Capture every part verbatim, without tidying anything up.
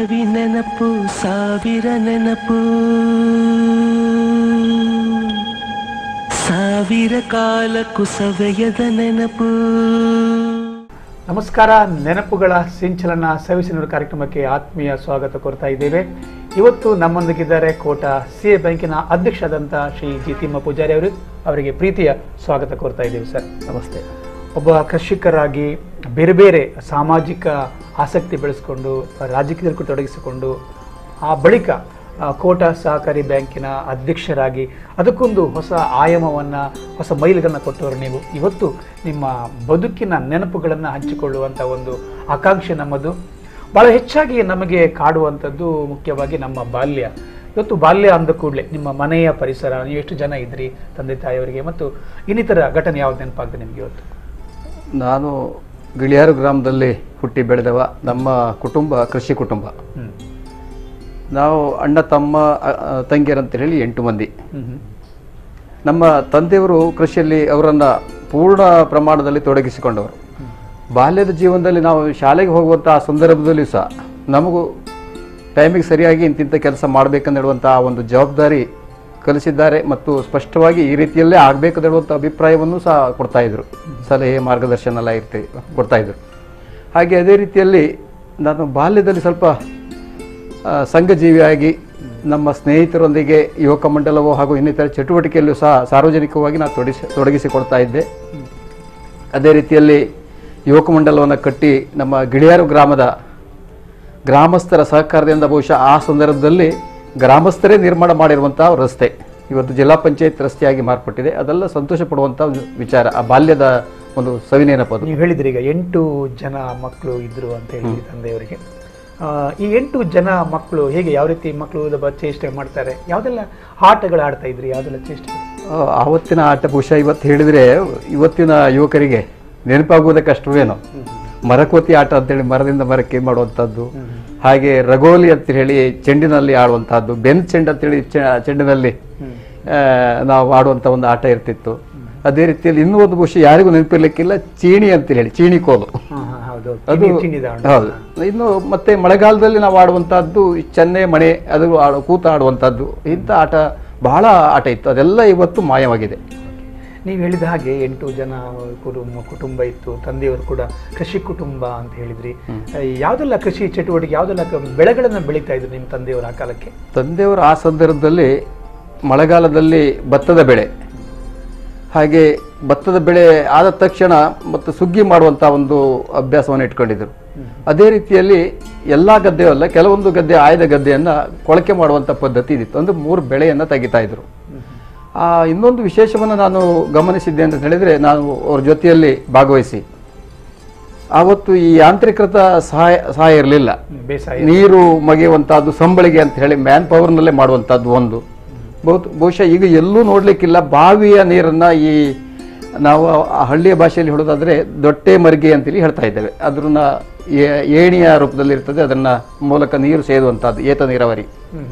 ಸವಿ ನೆನಪು ಸಾವಿರ ನೆನಪು ಸಾವಿರ ಕಾಲಕ್ಕೂ ಸವೆಯದ ನೆನಪು. ನಮಸ್ಕಾರ. ನೆನಪುಗಳ ಸಿಂಚಲನ ಸವಿಸಿನೂರು ಕಾರ್ಯಕ್ರಮಕ್ಕೆ ಆತ್ಮೀಯ ಸ್ವಾಗತ ಕೋರ್ತಾ ಇದ್ದೇವೆ. ಇವತ್ತು ನಮ್ಮೊಂದಿಗಿದ್ದಾರೆ ಕೋಟಾ ಸಿ ಎ ಬ್ಯಾಂಕಿನ ಅಧ್ಯಕ್ಷರಾದಂಥ ಶ್ರೀ ಜಿ ತಿಮ್ಮ ಪೂಜಾರಿ ಅವರು. ಅವರಿಗೆ ಪ್ರೀತಿಯ ಸ್ವಾಗತ ಕೋರ್ತಾ ಇದ್ದೇವೆ ಸರ್. ನಮಸ್ತೆ. ಒಬ್ಬ ಕೃಷಿಕರಾಗಿ ಬೇರೆ ಬೇರೆ ಸಾಮಾಜಿಕ ಆಸಕ್ತಿ ಬೆಳೆಸ್ಕೊಂಡು ರಾಜಕೀಯಕ್ಕೂ ತೊಡಗಿಸಿಕೊಂಡು ಆ ಬಳಿಕ ಕೋಟಾ ಸಹಕಾರಿ ಬ್ಯಾಂಕಿನ ಅಧ್ಯಕ್ಷರಾಗಿ ಅದಕ್ಕೊಂದು ಹೊಸ ಆಯಾಮವನ್ನು ಹೊಸ ಮೈಲಿಗನ್ನು ಕೊಟ್ಟವರು ನೀವು. ಇವತ್ತು ನಿಮ್ಮ ಬದುಕಿನ ನೆನಪುಗಳನ್ನು ಹಂಚಿಕೊಳ್ಳುವಂಥ ಒಂದು ಆಕಾಂಕ್ಷೆ ನಮ್ಮದು. ಭಾಳ ಹೆಚ್ಚಾಗಿ ನಮಗೆ ಕಾಡುವಂಥದ್ದು ಮುಖ್ಯವಾಗಿ ನಮ್ಮ ಬಾಲ್ಯ. ಇವತ್ತು ಬಾಲ್ಯ ಅಂದ ಕೂಡಲೇ ನಿಮ್ಮ ಮನೆಯ ಪರಿಸರ, ನೀವು ಎಷ್ಟು ಜನ ಇದ್ರಿ, ತಂದೆ ತಾಯಿಯವರಿಗೆ, ಮತ್ತು ಇನ್ನಿತರ ಘಟನೆ ಯಾವ್ದು ನೆನಪಾಗ್ತದೆ ನಿಮಗೆ ಇವತ್ತು? ನಾನು ಗಿಳಿಯಾರು ಗ್ರಾಮದಲ್ಲಿ ಹುಟ್ಟಿ ಬೆಳೆದವ. ನಮ್ಮ ಕುಟುಂಬ ಕೃಷಿ ಕುಟುಂಬ. ನಾವು ಅಣ್ಣ ತಮ್ಮ ತಂಗಿಯರಂತ ಹೇಳಿ ಎಂಟು ಮಂದಿ. ನಮ್ಮ ತಂದೆಯವರು ಕೃಷಿಯಲ್ಲಿ ಅವರನ್ನು ಪೂರ್ಣ ಪ್ರಮಾಣದಲ್ಲಿ ತೊಡಗಿಸಿಕೊಂಡವರು. ಬಾಲ್ಯದ ಜೀವನದಲ್ಲಿ ನಾವು ಶಾಲೆಗೆ ಹೋಗುವಂಥ ಆ ಸಂದರ್ಭದಲ್ಲಿಯೂ ಸಹ ನಮಗೂ ಟೈಮಿಗೆ ಸರಿಯಾಗಿ ಇಂತಿಂಥ ಕೆಲಸ ಮಾಡಬೇಕಂದೇಳುವಂಥ ಒಂದು ಜವಾಬ್ದಾರಿ ಕಲಿಸಿದ್ದಾರೆ ಮತ್ತು ಸ್ಪಷ್ಟವಾಗಿ ಈ ರೀತಿಯಲ್ಲೇ ಆಗಬೇಕಂದೇಳುವಂಥ ಅಭಿಪ್ರಾಯವನ್ನು ಸಹ ಕೊಡ್ತಾಯಿದ್ರು. ಸಲಹೆ ಮಾರ್ಗದರ್ಶನ ಎಲ್ಲ ಇರ್ತೀವಿ ಕೊಡ್ತಾಯಿದ್ರು. ಹಾಗೆ ಅದೇ ರೀತಿಯಲ್ಲಿ ನಾನು ಬಾಲ್ಯದಲ್ಲಿ ಸ್ವಲ್ಪ ಸಂಘಜೀವಿಯಾಗಿ ನಮ್ಮ ಸ್ನೇಹಿತರೊಂದಿಗೆ ಯುವಕ ಮಂಡಲವೋ ಹಾಗೂ ಇನ್ನಿತರ ಚಟುವಟಿಕೆಯಲ್ಲೂ ಸಹ ಸಾರ್ವಜನಿಕವಾಗಿ ನಾನು ತೊಡಗಿಸಿ ತೊಡಗಿಸಿಕೊಡ್ತಾ ಇದ್ದೆ. ಅದೇ ರೀತಿಯಲ್ಲಿ ಯುವಕ ಮಂಡಲವನ್ನು ಕಟ್ಟಿ ನಮ್ಮ ಗಿಳಿಯಾರು ಗ್ರಾಮದ ಗ್ರಾಮಸ್ಥರ ಸಹಕಾರದಿಂದ ಬಹುಶಃ ಆ ಸಂದರ್ಭದಲ್ಲಿ ಗ್ರಾಮಸ್ಥರೇ ನಿರ್ಮಾಣ ಮಾಡಿರುವಂಥ ರಸ್ತೆ ಇವತ್ತು ಜಿಲ್ಲಾ ಪಂಚಾಯತ್ ರಸ್ತೆಯಾಗಿ ಮಾರ್ಪಟ್ಟಿದೆ. ಅದೆಲ್ಲ ಸಂತೋಷ ಪಡುವಂಥ ಒಂದು ವಿಚಾರ. ಆ ಬಾಲ್ಯದ ಒಂದು ಸವಿನೇನಪದು. ನೀವು ಹೇಳಿದ್ರಿ ಈಗ ಎಂಟು ಜನ ಮಕ್ಕಳು ಇದ್ರು ಅಂತ ಹೇಳಿ ತಂದೆಯವರಿಗೆ. ಈ ಎಂಟು ಜನ ಮಕ್ಕಳು ಹೇಗೆ, ಯಾವ ರೀತಿ ಮಕ್ಕಳು ಚೇಷ್ಟೆ ಮಾಡ್ತಾರೆ, ಯಾವುದೆಲ್ಲ ಆಟಗಳು ಆಡ್ತಾ ಇದ್ರಿ, ಯಾವುದೆಲ್ಲ ಚೇಷ್ಟೆ? ಆವತ್ತಿನ ಆಟ ಬಹುಶಃ ಇವತ್ತು ಹೇಳಿದರೆ ಇವತ್ತಿನ ಯುವಕರಿಗೆ ನೆನಪಾಗುವುದಕ್ಕೆ ಕಷ್ಟವೇನೋ. ಮರಕೋತಿ ಆಟ ಅಂತೇಳಿ ಮರದಿಂದ ಮರಕ್ಕೆ ಮಾಡುವಂಥದ್ದು, ಹಾಗೆ ರಗೋಲಿ ಅಂತ ಹೇಳಿ ಚೆಂಡಿನಲ್ಲಿ ಆಡುವಂತಹದ್ದು, ಬೆನ್ ಚೆಂಡು ಅಂತೇಳಿ ಚೆಂಡಿನಲ್ಲಿ ನಾವು ಆಡುವಂಥ ಒಂದು ಆಟ ಇರ್ತಿತ್ತು. ಅದೇ ರೀತಿಯಲ್ಲಿ ಇನ್ನೂ ಒಂದು ಬಹುಶಃ ಯಾರಿಗೂ ನೆನಪಿರ್ಲಿಕ್ಕಿಲ್ಲ, ಚೀಣಿ ಅಂತ ಹೇಳಿ ಚೀಣಿ ಕೋಲು. ಅದು ಹೌದು. ಇನ್ನು ಮತ್ತೆ ಮಳೆಗಾಲದಲ್ಲಿ ನಾವು ಆಡುವಂತಹದ್ದು ಚೆನ್ನೆ ಮಣೆ, ಅದು ಆಡು ಕೂತ ಆಡುವಂತಹದ್ದು, ಇಂಥ ಆಟ ಬಹಳ ಆಟ ಇತ್ತು. ಅದೆಲ್ಲ ಇವತ್ತು ಮಾಯವಾಗಿದೆ. ನೀವು ಹೇಳಿದ ಹಾಗೆ ಎಂಟು ಜನ ಕುಟುಂಬ ಕುಟುಂಬ ಇತ್ತು, ತಂದೆಯವರು ಕೂಡ ಕೃಷಿ ಕುಟುಂಬ ಅಂತ ಹೇಳಿದ್ರಿ. ಯಾವುದೆಲ್ಲ ಕೃಷಿ ಚಟುವಟಿಕೆ, ಯಾವುದೆಲ್ಲ ಬೆಳೆಗಳನ್ನು ಬೆಳೀತಾ ಇದ್ರು ನಿಮ್ಮ ತಂದೆಯವರು ಆ ಕಾಲಕ್ಕೆ? ತಂದೆಯವರು ಆ ಸಂದರ್ಭದಲ್ಲಿ ಮಳೆಗಾಲದಲ್ಲಿ ಭತ್ತದ ಬೆಳೆ, ಹಾಗೆ ಭತ್ತದ ಬೆಳೆ ಆದ ತಕ್ಷಣ ಮತ್ತು ಸುಗ್ಗಿ ಮಾಡುವಂಥ ಒಂದು ಅಭ್ಯಾಸವನ್ನು ಇಟ್ಕೊಂಡಿದ್ದರು. ಅದೇ ರೀತಿಯಲ್ಲಿ ಎಲ್ಲ ಗದ್ದೆಯಲ್ಲ, ಕೆಲವೊಂದು ಗದ್ದೆ ಆಯ್ದ ಗದ್ದೆಯನ್ನು ಕೊಳಕೆ ಮಾಡುವಂಥ ಪದ್ಧತಿ ಇದ್ದಿತ್ತು. ಅಂದರೆ ಮೂರು ಬೆಳೆಯನ್ನು ತೆಗಿತಾ ಇದ್ರು. ಆ ಇನ್ನೊಂದು ವಿಶೇಷವನ್ನು ನಾನು ಗಮನಿಸಿದ್ದೆ ಅಂತ ಹೇಳಿದರೆ, ನಾನು ಅವ್ರ ಜೊತೆಯಲ್ಲಿ ಭಾಗವಹಿಸಿ ಆವತ್ತು ಈ ಯಾಂತ್ರೀಕೃತ ಸಹಾಯ ಸಹಾಯ ಇರಲಿಲ್ಲ. ನೀರು ಮಗೆಯುವಂಥದ್ದು ಸಂಬಳಿಗೆ ಅಂತ ಹೇಳಿ ಮ್ಯಾನ್ ಪವರ್ನಲ್ಲೇ ಮಾಡುವಂಥದ್ದು ಒಂದು. ಬಹು ಬಹುಶಃ ಈಗ ಎಲ್ಲೂ ನೋಡಲಿಕ್ಕಿಲ್ಲ. ಬಾವಿಯ ನೀರನ್ನು ಈ ನಾವು ಹಳ್ಳಿಯ ಭಾಷೆಯಲ್ಲಿ ಹೇಳೋದಾದರೆ ದೊಟ್ಟೆ ಮರಿಗೆ ಅಂತೇಳಿ ಹೇಳ್ತಾ ಇದ್ದೇವೆ. ಅದನ್ನ ಏಣಿಯ ರೂಪದಲ್ಲಿ ಇರ್ತದೆ, ಅದನ್ನು ಮೂಲಕ ನೀರು ಸೇದುವಂಥದ್ದು ಏತ ನೀರಾವರಿ.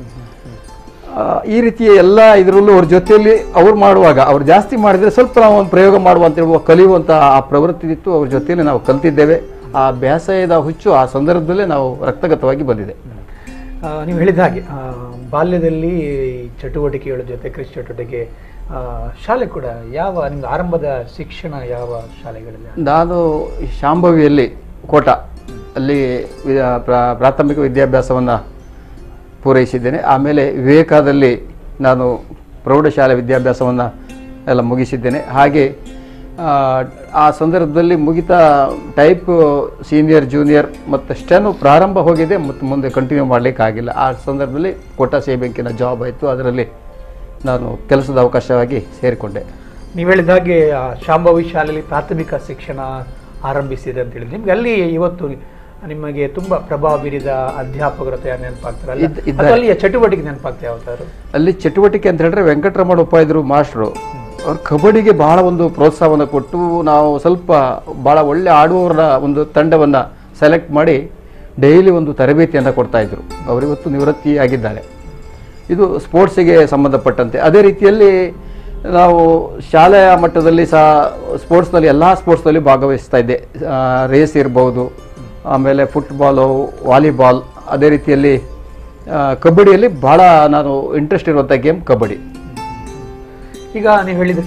ಈ ರೀತಿಯ ಎಲ್ಲ ಇದರಲ್ಲೂ ಅವ್ರ ಜೊತೆಯಲ್ಲಿ ಅವ್ರು ಮಾಡುವಾಗ ಅವ್ರು ಜಾಸ್ತಿ ಮಾಡಿದರೆ ಸ್ವಲ್ಪ ನಾವು ಒಂದು ಪ್ರಯೋಗ ಮಾಡುವಂತ ಕಲಿಯುವಂಥ ಆ ಪ್ರವೃತ್ತಿ ಇತ್ತು. ಅವ್ರ ಜೊತೆಯಲ್ಲಿ ನಾವು ಕಲ್ತಿದ್ದೇವೆ. ಆ ಬೇಸಾಯದ ಹುಚ್ಚು ಆ ಸಂದರ್ಭದಲ್ಲೇ ನಾವು ರಕ್ತಗತವಾಗಿ ಬಂದಿದೆ. ನೀವು ಹೇಳಿದ ಹಾಗೆ ಬಾಲ್ಯದಲ್ಲಿ ಚಟುವಟಿಕೆಗಳ ಜೊತೆ ಕೃಷಿ ಚಟುವಟಿಕೆ, ಶಾಲೆ ಕೂಡ ಯಾವ ನಿಮ್ದು ಆರಂಭದ ಶಿಕ್ಷಣ ಯಾವ ಶಾಲೆಗಳಲ್ಲಿ? ನಾನು ಶಾಂಭವಿಯಲ್ಲಿ ಕೋಟಾ ಅಲ್ಲಿ ಪ್ರಾಥಮಿಕ ವಿದ್ಯಾಭ್ಯಾಸವನ್ನು ಪೂರೈಸಿದ್ದೇನೆ. ಆಮೇಲೆ ವಿವೇಕಾದಲ್ಲಿ ನಾನು ಪ್ರೌಢಶಾಲೆ ವಿದ್ಯಾಭ್ಯಾಸವನ್ನು ಎಲ್ಲ ಮುಗಿಸಿದ್ದೇನೆ. ಹಾಗೆ ಆ ಸಂದರ್ಭದಲ್ಲಿ ಮುಗಿತಾ ಟೈಪ್ ಸೀನಿಯರ್ ಜೂನಿಯರ್ ಮತ್ತು ಸ್ಟೆನು ಪ್ರಾರಂಭ ಹೋಗಿದೆ, ಮತ್ತು ಮುಂದೆ ಕಂಟಿನ್ಯೂ ಮಾಡಲಿಕ್ಕೆ ಆಗಿಲ್ಲ. ಆ ಸಂದರ್ಭದಲ್ಲಿ ಕೋಟಾ ಸಿ ಎ ಬ್ಯಾಂಕಿನ ಜಾಬ್ ಆಯಿತು. ಅದರಲ್ಲಿ ನಾನು ಕೆಲಸದ ಅವಕಾಶವಾಗಿ ಸೇರಿಕೊಂಡೆ. ನೀವು ಹೇಳಿದ ಹಾಗೆ ಶಾಂಭವಿ ಶಾಲೆಯಲ್ಲಿ ಪ್ರಾಥಮಿಕ ಶಿಕ್ಷಣ ಆರಂಭಿಸಿದೆ ಅಂತ ಹೇಳಿದ್ರೆ, ನಿಮ್ಗೆ ಅಲ್ಲಿ ಇವತ್ತು ನಿಮಗೆ ತುಂಬಾ ಪ್ರಭಾವ ಬೀರಿದ ಅಧ್ಯಾಪಕರ ನೆನಪಾಗ್ತಾರೆ, ಅಲ್ಲಿಯ ಚಟುವಟಿಕೆ ನೆನಪಾಗ್ತಾ ಯಾವ್ದಾದ್ರು? ಅಲ್ಲಿ ಚಟುವಟಿಕೆ ಅಂತ ಹೇಳಿದ್ರೆ ವೆಂಕಟರಮಣ ಉಪಾಧ್ಯಾಯರು ಮಾಸ್ಟ್ರು ಅವ್ರು ಕಬಡ್ಡಿಗೆ ಬಹಳ ಒಂದು ಪ್ರೋತ್ಸಾಹವನ್ನು ಕೊಟ್ಟು ನಾವು ಸ್ವಲ್ಪ ಭಾಳ ಒಳ್ಳೆ ಆಡುವವರ ಒಂದು ತಂಡವನ್ನು ಸೆಲೆಕ್ಟ್ ಮಾಡಿ ಡೈಲಿ ಒಂದು ತರಬೇತಿಯನ್ನು ಕೊಡ್ತಾಯಿದ್ರು. ಅವರಿವತ್ತು ನಿವೃತ್ತಿಯಾಗಿದ್ದಾರೆ. ಇದು ಸ್ಪೋರ್ಟ್ಸಿಗೆ ಸಂಬಂಧಪಟ್ಟಂತೆ. ಅದೇ ರೀತಿಯಲ್ಲಿ ನಾವು ಶಾಲೆಯ ಮಟ್ಟದಲ್ಲಿ ಸಹ ಸ್ಪೋರ್ಟ್ಸ್ನಲ್ಲಿ ಎಲ್ಲ ಸ್ಪೋರ್ಟ್ಸ್ನಲ್ಲಿ ಭಾಗವಹಿಸ್ತಾ ಇದ್ದೆ. ರೇಸ್ ಇರ್ಬೋದು, ಆಮೇಲೆ ಫುಟ್ಬಾಲು, ವಾಲಿಬಾಲ್, ಅದೇ ರೀತಿಯಲ್ಲಿ ಕಬಡ್ಡಿಯಲ್ಲಿ ಭಾಳ ನಾನು ಇಂಟ್ರೆಸ್ಟ್ ಇರುವಂಥ ಗೇಮ್ ಕಬಡ್ಡಿ. ಈಗ ನೀವು ಹೇಳಿದ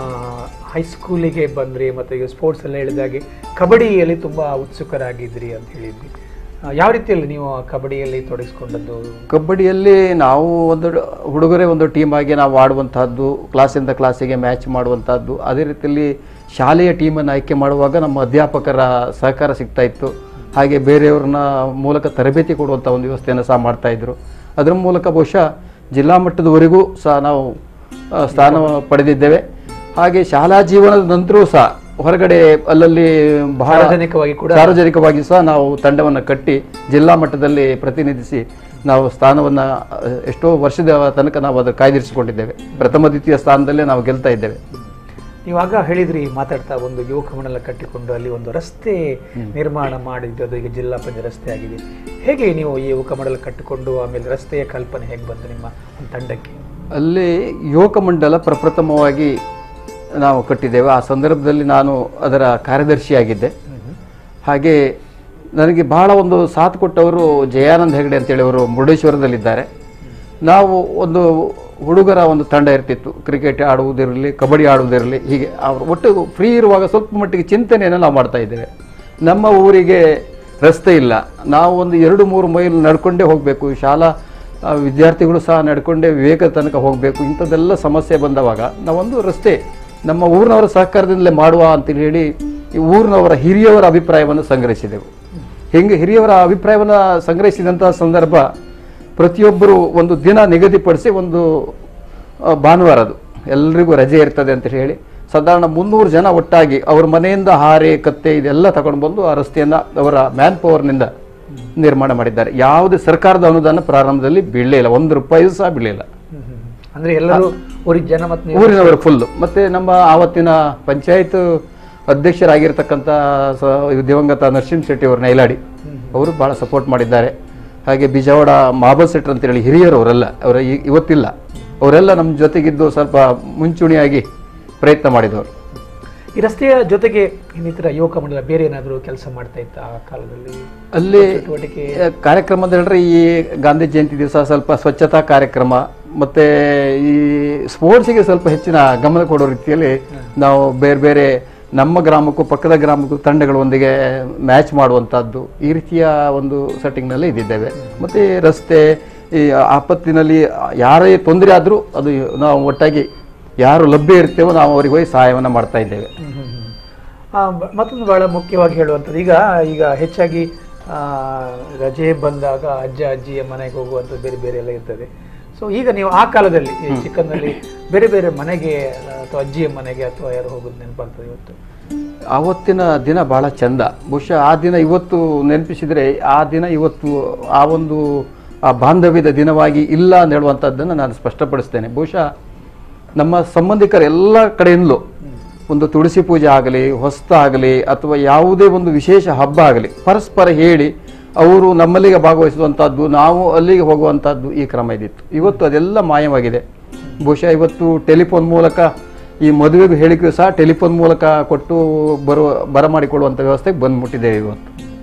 ಹೈಸ್ಕೂಲಿಗೆ ಬಂದ್ರಿ ಮತ್ತು ಈಗ ಸ್ಪೋರ್ಟ್ಸ್ ಎಲ್ಲ ಹೇಳಿದಾಗೆ ಕಬಡ್ಡಿಯಲ್ಲಿ ತುಂಬ ಉತ್ಸುಕರಾಗಿದ್ರಿ ಅಂತ ಹೇಳಿದ್ವಿ. ಯಾವ ರೀತಿಯಲ್ಲಿ ನೀವು ಕಬಡ್ಡಿಯಲ್ಲಿ ತೊಡಗಿಸ್ಕೊಂಡದ್ದು? ಕಬಡ್ಡಿಯಲ್ಲಿ ನಾವು ಒಂದು ಹುಡುಗರೇ ಒಂದು ಟೀಮ್ ಆಗಿ ನಾವು ಆಡುವಂತಹದ್ದು, ಕ್ಲಾಸಿಂದ ಕ್ಲಾಸಿಗೆ ಮ್ಯಾಚ್ ಮಾಡುವಂತಹದ್ದು. ಅದೇ ರೀತಿಯಲ್ಲಿ ಶಾಲೆಯ ಟೀಮನ್ನು ಆಯ್ಕೆ ಮಾಡುವಾಗ ನಮ್ಮ ಅಧ್ಯಾಪಕರ ಸಹಕಾರ ಸಿಗ್ತಾ ಇತ್ತು. ಹಾಗೆ ಬೇರೆಯವ್ರನ್ನ ಮೂಲಕ ತರಬೇತಿ ಕೊಡುವಂಥ ಒಂದು ವ್ಯವಸ್ಥೆಯನ್ನು ಸಹ ಮಾಡ್ತಾಯಿದ್ರು. ಅದರ ಮೂಲಕ ಬಹುಶಃ ಜಿಲ್ಲಾ ಮಟ್ಟದವರೆಗೂ ಸಹ ನಾವು ಸ್ಥಾನ ಪಡೆದಿದ್ದೇವೆ. ಹಾಗೆ ಶಾಲಾ ಜೀವನದ ನಂತರವೂ ಸಹ ಹೊರಗಡೆ ಅಲ್ಲಲ್ಲಿ ಬಹಳ ಸಾರ್ವಜನಿಕವಾಗಿ ಕೂಡ ಸಾರ್ವಜನಿಕವಾಗಿ ಸಹ ನಾವು ತಂಡವನ್ನು ಕಟ್ಟಿ ಜಿಲ್ಲಾ ಮಟ್ಟದಲ್ಲಿ ಪ್ರತಿನಿಧಿಸಿ ನಾವು ಸ್ಥಾನವನ್ನು ಎಷ್ಟೋ ವರ್ಷದ ತನಕ ನಾವು ಅದನ್ನು ಕಾಯ್ದಿರಿಸಿಕೊಂಡಿದ್ದೇವೆ. ಪ್ರಥಮ ದ್ವಿತೀಯ ಸ್ಥಾನದಲ್ಲೇ ನಾವು ಗೆಲ್ತಾ ಇದ್ದೇವೆ. ಇವಾಗ ಹೇಳಿದ್ರಿ ಮಾತಾಡ್ತಾ ಒಂದು ಯುವಕ ಮಂಡಲ ಕಟ್ಟಿಕೊಂಡು ಅಲ್ಲಿ ಒಂದು ರಸ್ತೆ ನಿರ್ಮಾಣ ಮಾಡಿದ್ದು, ಅದು ಈಗ ಜಿಲ್ಲಾ ಪಂಚಾಯತ್ ರಸ್ತೆ ಆಗಿದೆ. ಹೇಗೆ ನೀವು ಈ ಯುವಕ ಮಂಡಲ ಕಟ್ಟಿಕೊಂಡು ಆಮೇಲೆ ರಸ್ತೆಯ ಕಲ್ಪನೆ ಹೇಗೆ ಬಂತು ನಿಮ್ಮ ಒಂದು ತಂಡಕ್ಕೆ? ಅಲ್ಲಿ ಯುವಕ ಮಂಡಲ ಪ್ರಪ್ರಥಮವಾಗಿ ನಾವು ಕಟ್ಟಿದ್ದೇವೆ. ಆ ಸಂದರ್ಭದಲ್ಲಿ ನಾನು ಅದರ ಕಾರ್ಯದರ್ಶಿಯಾಗಿದ್ದೆ. ಹಾಗೆ ನನಗೆ ಬಹಳ ಒಂದು ಸಾಥ್ ಕೊಟ್ಟವರು ಜಯಾನಂದ್ ಹೆಗಡೆ ಅಂತೇಳಿ ಅವರು ಮುರುಡೇಶ್ವರದಲ್ಲಿದ್ದಾರೆ. ನಾವು ಒಂದು ಹುಡುಗರ ಒಂದು ತಂಡ ಇರ್ತಿತ್ತು, ಕ್ರಿಕೆಟ್ ಆಡುವುದಿರಲಿ, ಕಬಡ್ಡಿ ಆಡುವುದಿರಲಿ, ಹೀಗೆ ಅವರು ಒಟ್ಟು ಫ್ರೀ ಇರುವಾಗ ಸ್ವಲ್ಪ ಮಟ್ಟಿಗೆ ಚಿಂತನೆಯನ್ನು ನಾವು ಮಾಡ್ತಾ ಇದ್ದೇವೆ. ನಮ್ಮ ಊರಿಗೆ ರಸ್ತೆ ಇಲ್ಲ, ನಾವು ಒಂದು ಎರಡು ಮೂರು ಮೈಲ್ ನಡ್ಕೊಂಡೇ ಹೋಗಬೇಕು, ಶಾಲಾ ವಿದ್ಯಾರ್ಥಿಗಳು ಸಹ ನಡ್ಕೊಂಡೇ ವಿವೇಕ ತನಕ ಹೋಗಬೇಕು. ಇಂಥದ್ದೆಲ್ಲ ಸಮಸ್ಯೆ ಬಂದವಾಗ ನಾವೊಂದು ರಸ್ತೆ ನಮ್ಮ ಊರಿನವರ ಸಹಕಾರದಿಂದಲೇ ಮಾಡುವ ಅಂತೇಳಿ ಹೇಳಿ ಈ ಊರಿನವರ ಹಿರಿಯವರ ಅಭಿಪ್ರಾಯವನ್ನು ಸಂಗ್ರಹಿಸಿದೆವು. ಹಿಂಗೆ ಹಿರಿಯವರ ಅಭಿಪ್ರಾಯವನ್ನು ಸಂಗ್ರಹಿಸಿದಂಥ ಸಂದರ್ಭ ಪ್ರತಿಯೊಬ್ಬರು ಒಂದು ದಿನ ನಿಗದಿಪಡಿಸಿ, ಒಂದು ಭಾನುವಾರದು ಎಲ್ರಿಗೂ ರಜೆ ಇರ್ತದೆ ಅಂತ ಹೇಳಿ ಸಾಧಾರಣ ಮುನ್ನೂರು ಜನ ಒಟ್ಟಾಗಿ ಅವ್ರ ಮನೆಯಿಂದ ಹಾರೆ ಕತ್ತೆ ಇದೆಲ್ಲ ತಗೊಂಡು ಬಂದು ಆ ರಸ್ತೆಯನ್ನು ಅವರ ಮ್ಯಾನ್ ಪವರ್ನಿಂದ ನಿರ್ಮಾಣ ಮಾಡಿದ್ದಾರೆ. ಯಾವುದೇ ಸರ್ಕಾರದ ಅನುದಾನ ಪ್ರಾರಂಭದಲ್ಲಿ ಬೀಳಲೇ ಇಲ್ಲ, ಒಂದು ರೂಪಾಯಿ ಸಹ ಬೀಳಲಿಲ್ಲ. ಅಂದ್ರೆ ಎಲ್ಲರೂ ಊರಿನ ಜನ ಮತ್ತು ಊರಿನವರು ಫುಲ್. ಮತ್ತೆ ನಮ್ಮ ಆವತ್ತಿನ ಪಂಚಾಯತ್ ಅಧ್ಯಕ್ಷರಾಗಿರ್ತಕ್ಕಂಥ ದಿವಂಗತ ನರಸಿಂಹ ಶೆಟ್ಟಿ ಅವರು ನೈಲಾಡಿ ಅವರು ಬಹಳ ಸಪೋರ್ಟ್ ಮಾಡಿದ್ದಾರೆ. ಹಾಗೆ ಬಿಜಾವಾಡ ಮಾಬಲ್ ಸೆಟ್ರ್ ಅಂತೇಳಿ ಹಿರಿಯರು ಅವರೆಲ್ಲ, ಅವರ ಇವತ್ತಿಲ್ಲ, ಅವರೆಲ್ಲ ನಮ್ಮ ಜೊತೆಗಿದ್ದು ಸ್ವಲ್ಪ ಮುಂಚೂಣಿಯಾಗಿ ಪ್ರಯತ್ನ ಮಾಡಿದವರು. ಈ ರಸ್ತೆಯ ಜೊತೆಗೆ ಇನ್ನಿತರ ಯುವಕ ಮಂಡಲ ಬೇರೆ ಏನಾದರೂ ಕೆಲಸ ಮಾಡ್ತಾ ಇತ್ತ ಆ ಕಾಲದಲ್ಲಿ? ಅಲ್ಲಿ ಕಾರ್ಯಕ್ರಮದ ಹೇಳಿದ್ರೆ ಈ ಗಾಂಧಿ ಜಯಂತಿ ದಿವಸ ಸ್ವಲ್ಪ ಸ್ವಚ್ಛತಾ ಕಾರ್ಯಕ್ರಮ ಮತ್ತೆ ಈ ಸ್ಪೋರ್ಟ್ಸಿಗೆ ಸ್ವಲ್ಪ ಹೆಚ್ಚಿನ ಗಮನ ಕೊಡೋ ರೀತಿಯಲ್ಲಿ ನಾವು ಬೇರೆ ಬೇರೆ ನಮ್ಮ ಗ್ರಾಮಕ್ಕೂ ಪಕ್ಕದ ಗ್ರಾಮಕ್ಕೂ ತಂಡಗಳೊಂದಿಗೆ ಮ್ಯಾಚ್ ಮಾಡುವಂಥದ್ದು, ಈ ರೀತಿಯ ಒಂದು ಸೆಟ್ಟಿಂಗ್ನಲ್ಲಿ ಇದ್ದಿದ್ದೇವೆ. ಮತ್ತು ರಸ್ತೆ ಈ ಆಪತ್ತಿನಲ್ಲಿ ಯಾರೇ ತೊಂದರೆ ಆದರೂ ಅದು ನಾವು ಒಟ್ಟಾಗಿ ಯಾರು ಲಭ್ಯ ಇರ್ತೇವೋ ನಾವು ಅವರಿಗೆ ಹೋಗಿ ಸಹಾಯವನ್ನು ಮಾಡ್ತಾ ಇದ್ದೇವೆ. ಮತ್ತೊಂದು ಬಹಳ ಮುಖ್ಯವಾಗಿ ಹೇಳುವಂಥದ್ದು, ಈಗ ಈಗ ಹೆಚ್ಚಾಗಿ ರಜೆ ಬಂದಾಗ ಅಜ್ಜ ಅಜ್ಜಿಯ ಮನೆಗೆ ಹೋಗುವಂಥದ್ದು ಬೇರೆ ಬೇರೆ ಎಲ್ಲ ಇರ್ತದೆ. ಸೊ ಈಗ ನೀವು ಆ ಕಾಲದಲ್ಲಿ ಚಿಕ್ಕಂದಲ್ಲಿ ಬೇರೆ ಬೇರೆ ಮನೆಗೆ ಅಥವಾ ಅಜ್ಜಿಯ ಮನೆಗೆ ಅಥವಾ ಯಾರು ಹೋಗೋದು ನೆನಪಾಗ್ತದೆ ಇವತ್ತು? ಆವತ್ತಿನ ದಿನ ಬಹಳ ಚಂದ. ಬಹುಶಃ ಆ ದಿನ ಇವತ್ತು ನೆನಪಿಸಿದರೆ ಆ ದಿನ ಇವತ್ತು ಆ ಒಂದು ಆ ಬಾಂಧವ್ಯದ ದಿನವಾಗಿ ಇಲ್ಲ ಅಂತ ಹೇಳುವಂಥದ್ದನ್ನು ನಾನು ಸ್ಪಷ್ಟಪಡಿಸ್ತೇನೆ. ಬಹುಶಃ ನಮ್ಮ ಸಂಬಂಧಿಕರ ಎಲ್ಲ ಕಡೆಯಿಂದಲೂ ಒಂದು ತುಳಸಿ ಪೂಜೆ ಆಗಲಿ, ಹೊಸ್ತ ಆಗಲಿ, ಅಥವಾ ಯಾವುದೇ ಒಂದು ವಿಶೇಷ ಹಬ್ಬ ಆಗಲಿ ಪರಸ್ಪರ ಹೇಳಿ ಅವರು ನಮ್ಮಲ್ಲಿಗೆ ಭಾಗವಹಿಸುವಂಥದ್ದು, ನಾವು ಅಲ್ಲಿಗೆ ಹೋಗುವಂಥದ್ದು ಈ ಕ್ರಮ ಇದ್ದಿತ್ತು. ಇವತ್ತು ಅದೆಲ್ಲ ಮಾಯವಾಗಿದೆ. ಬಹುಶಃ ಇವತ್ತು ಟೆಲಿಫೋನ್ ಮೂಲಕ ಈ ಮದುವೆಗೆ ಹೇಳಿಕೆಯೂ ಸಹ ಟೆಲಿಫೋನ್ ಮೂಲಕ ಕೊಟ್ಟು ಬರುವ ಬರಮಾಡಿಕೊಳ್ಳುವಂಥ ವ್ಯವಸ್ಥೆಗೆ ಬಂದ್ಬಿಟ್ಟಿದ್ದೇವೆ ಇವತ್ತು.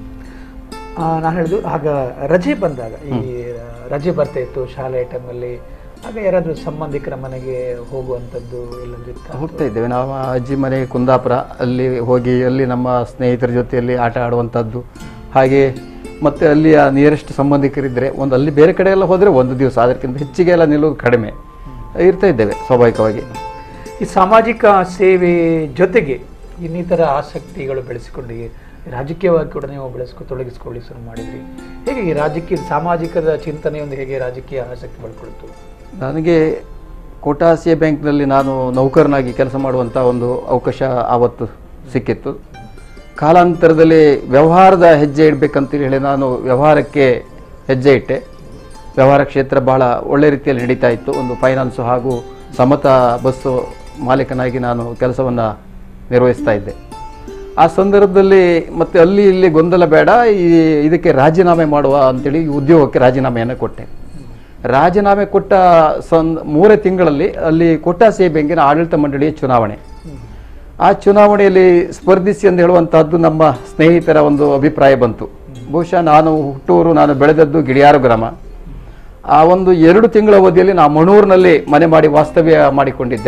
ನಾನು ಹೇಳಿದ್ದು ಆಗ ರಜೆ ಬಂದಾಗ ಈ ರಜೆ ಬರ್ತಾ ಇತ್ತು ಶಾಲೆ ಟೈಮಲ್ಲಿ, ಆಗ ಯಾರಾದರೂ ಸಂಬಂಧಿಕರ ಮನೆಗೆ ಹೋಗುವಂಥದ್ದು ಎಲ್ಲ ಹೋಗ್ತಾ ಇದ್ದೇವೆ. ನಾವು ಅಜ್ಜಿ ಮನೆ ಕುಂದಾಪುರ, ಅಲ್ಲಿ ಹೋಗಿ ಅಲ್ಲಿ ನಮ್ಮ ಸ್ನೇಹಿತರ ಜೊತೆಯಲ್ಲಿ ಆಟ ಆಡುವಂಥದ್ದು. ಹಾಗೆ ಮತ್ತು ಅಲ್ಲಿ ಆ ನಿಯರೆಸ್ಟ್ ಸಂಬಂಧಿಕರಿದ್ದರೆ ಒಂದು ಅಲ್ಲಿ ಬೇರೆ ಕಡೆ ಎಲ್ಲ ಹೋದರೆ ಒಂದು ದಿವಸ, ಅದಕ್ಕಿಂತ ಹೆಚ್ಚಿಗೆ ಎಲ್ಲ ನಿಲ್ಲೋದು ಕಡಿಮೆ ಇರ್ತಾ ಇದ್ದೇವೆ ಸ್ವಾಭಾವಿಕವಾಗಿ. ಈ ಸಾಮಾಜಿಕ ಸೇವೆ ಜೊತೆಗೆ ಇನ್ನಿತರ ಆಸಕ್ತಿಗಳು ಬೆಳೆಸಿಕೊಂಡು ರಾಜಕೀಯವಾಗಿ ಕೂಡ ನೀವು ಬೆಳೆಸ್ಕೊ ತೊಡಗಿಸ್ಕೊಳ್ಳಿ ಶುರು ಮಾಡಿದ್ರಿ. ಹೇಗೆ ಈ ರಾಜಕೀಯ ಸಾಮಾಜಿಕದ ಚಿಂತನೆಯೊಂದು ಹೇಗೆ ರಾಜಕೀಯ ಆಸಕ್ತಿ ಬೆಳ್ಕೊಳ್ತು? ನನಗೆ ಕೋಟಾಸಿಯ ಬ್ಯಾಂಕ್ನಲ್ಲಿ ನಾನು ನೌಕರನಾಗಿ ಕೆಲಸ ಮಾಡುವಂಥ ಒಂದು ಅವಕಾಶ ಆವತ್ತು ಸಿಕ್ಕಿತ್ತು. ಕಾಲಾಂತರದಲ್ಲಿ ವ್ಯವಹಾರದ ಹೆಜ್ಜೆ ಇಡಬೇಕಂತೇಳಿ ಹೇಳಿ ನಾನು ವ್ಯವಹಾರಕ್ಕೆ ಹೆಜ್ಜೆ ಇಟ್ಟೆ. ವ್ಯವಹಾರ ಕ್ಷೇತ್ರ ಬಹಳ ಒಳ್ಳೆ ರೀತಿಯಲ್ಲಿ ನಡೀತಾ ಇತ್ತು. ಒಂದು ಫೈನಾನ್ಸು ಹಾಗೂ ಸಮತ ಬಸ್ಸು ಮಾಲೀಕನಾಗಿ ನಾನು ಕೆಲಸವನ್ನು ನಿರ್ವಹಿಸ್ತಾ ಇದ್ದೆ. ಆ ಸಂದರ್ಭದಲ್ಲಿ ಮತ್ತೆ ಅಲ್ಲಿ ಇಲ್ಲಿ ಗೊಂದಲ ಬೇಡ, ಈ ಇದಕ್ಕೆ ರಾಜೀನಾಮೆ ಮಾಡುವ ಅಂತೇಳಿ ಉದ್ಯೋಗಕ್ಕೆ ರಾಜೀನಾಮೆಯನ್ನು ಕೊಟ್ಟೆ. ರಾಜೀನಾಮೆ ಕೊಟ್ಟ ಸಂ ಮೂರೇ ತಿಂಗಳಲ್ಲಿ ಅಲ್ಲಿ ಕೋಟಾಸಿಯ ಬ್ಯಾಂಕಿನ ಆಡಳಿತ ಮಂಡಳಿಯ ಚುನಾವಣೆ. ಆ ಚುನಾವಣೆಯಲ್ಲಿ ಸ್ಪರ್ಧಿಸಿ ಅಂತ ಹೇಳುವಂತಹದ್ದು ನಮ್ಮ ಸ್ನೇಹಿತರ ಒಂದು ಅಭಿಪ್ರಾಯ ಬಂತು. ಬಹುಶಃ ನಾನು ಹುಟ್ಟೂರು, ನಾನು ಬೆಳೆದದ್ದು ಗಿಡಿಯಾರು ಗ್ರಾಮ. ಆ ಒಂದು ಎರಡು ತಿಂಗಳ ಅವಧಿಯಲ್ಲಿ ನಾನು ಮಣೂರಿನಲ್ಲಿ ಮನೆ ಮಾಡಿ ವಾಸ್ತವ್ಯ ಮಾಡಿಕೊಂಡಿದ್ದೆ.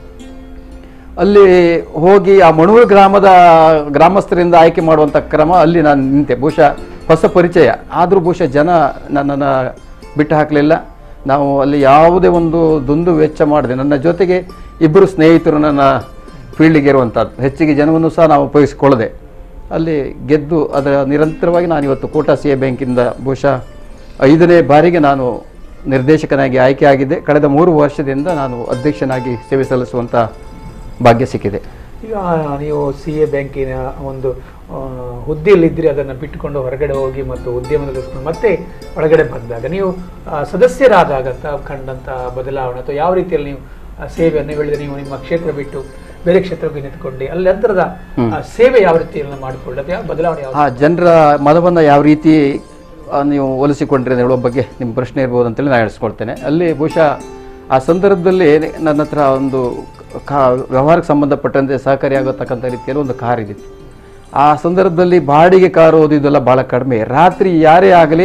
ಅಲ್ಲಿ ಹೋಗಿ ಆ ಮಣೂರು ಗ್ರಾಮದ ಗ್ರಾಮಸ್ಥರಿಂದ ಆಯ್ಕೆ ಮಾಡುವಂಥ ಕ್ರಮ ಅಲ್ಲಿ ನಾನು ನಿಂತೆ. ಬಹುಶಃ ಹೊಸ ಪರಿಚಯ ಆದರೂ ಬಹುಶಃ ಜನ ನನ್ನನ್ನು ಬಿಟ್ಟು ಹಾಕಲಿಲ್ಲ. ನಾವು ಅಲ್ಲಿ ಯಾವುದೇ ಒಂದು ದುಂದು ವೆಚ್ಚ ಮಾಡಿದೆ. ನನ್ನ ಜೊತೆಗೆ ಇಬ್ಬರು ಸ್ನೇಹಿತರು ನನ್ನ ಫೀಲ್ಡಿಗೆ ಇರುವಂಥದ್ದು. ಹೆಚ್ಚಿಗೆ ಜನವನ್ನು ಸಹ ನಾವು ಉಪಯೋಗಿಸಿಕೊಳ್ಳದೆ ಅಲ್ಲಿ ಗೆದ್ದು ಅದರ ನಿರಂತರವಾಗಿ ನಾನು ಇವತ್ತು ಕೋಟಾ ಸಿ ಎ ಬ್ಯಾಂಕಿಂದ ಬಹುಶಃ ಐದನೇ ಬಾರಿಗೆ ನಾನು ನಿರ್ದೇಶಕನಾಗಿ ಆಯ್ಕೆ ಆಗಿದ್ದೆ. ಕಳೆದ ಮೂರು ವರ್ಷದಿಂದ ನಾನು ಅಧ್ಯಕ್ಷನಾಗಿ ಸೇವೆ ಸಲ್ಲಿಸುವಂಥ ಭಾಗ್ಯ ಸಿಕ್ಕಿದೆ. ಈಗ ನೀವು ಸಿ ಎ ಬ್ಯಾಂಕಿನ ಒಂದು ಹುದ್ದೆಯಲ್ಲಿದ್ದರೆ ಅದನ್ನು ಬಿಟ್ಟುಕೊಂಡು ಹೊರಗಡೆ ಹೋಗಿ ಮತ್ತು ಉದ್ಯಮದಲ್ಲಿ ಮತ್ತೆ ಒಳಗಡೆ ಬಂದಾಗ ನೀವು ಸದಸ್ಯರಾದಾಗ ಕಂಡಂಥ ಬದಲಾವಣೆ ಅಥವಾ ಯಾವ ರೀತಿಯಲ್ಲಿ ನೀವು ಸೇವೆಯನ್ನು ಹೇಳಿದ್ರೆ, ನೀವು ನಿಮ್ಮ ಕ್ಷೇತ್ರ ಬಿಟ್ಟು ಬೇರೆ ಕ್ಷೇತ್ರಕ್ಕೆ ನಿಂತ್ಕೊಂಡು ಅಲ್ಲಿ ಅಂತರದ ಸೇವೆ ಯಾವ ರೀತಿಯಲ್ಲಿ ಮಾಡಿಕೊಳ್ಳೋದು, ಯಾವ ಬದಲಾವಣೆ? ಆ ಜನರ ಮನವನ್ನು ಯಾವ ರೀತಿ ನೀವು ಒಲಿಸಿಕೊಂಡ್ರಿ ಹೇಳುವ ಬಗ್ಗೆ ನಿಮ್ಮ ಪ್ರಶ್ನೆ ಇರ್ಬೋದು ಅಂತೇಳಿ ನಾನು ಹೇಳಿಸ್ಕೊಳ್ತೇನೆ. ಅಲ್ಲಿ ಬಹುಶಃ ಆ ಸಂದರ್ಭದಲ್ಲಿ ನನ್ನ ಹತ್ರ ಒಂದು ಕಾ ವ್ಯವಹಾರಕ್ಕೆ ಸಂಬಂಧಪಟ್ಟಂತೆ ಸಹಕಾರಿಯಾಗತಕ್ಕಂಥ ರೀತಿಯಲ್ಲಿ ಒಂದು ಕಾರ್ ಇದ್ದಿತ್ತು. ಆ ಸಂದರ್ಭದಲ್ಲಿ ಬಾಡಿಗೆ ಕಾರು ಓದಿದ್ದೆಲ್ಲ ಭಾಳ ಕಡಿಮೆ. ರಾತ್ರಿ ಯಾರೇ ಆಗಲಿ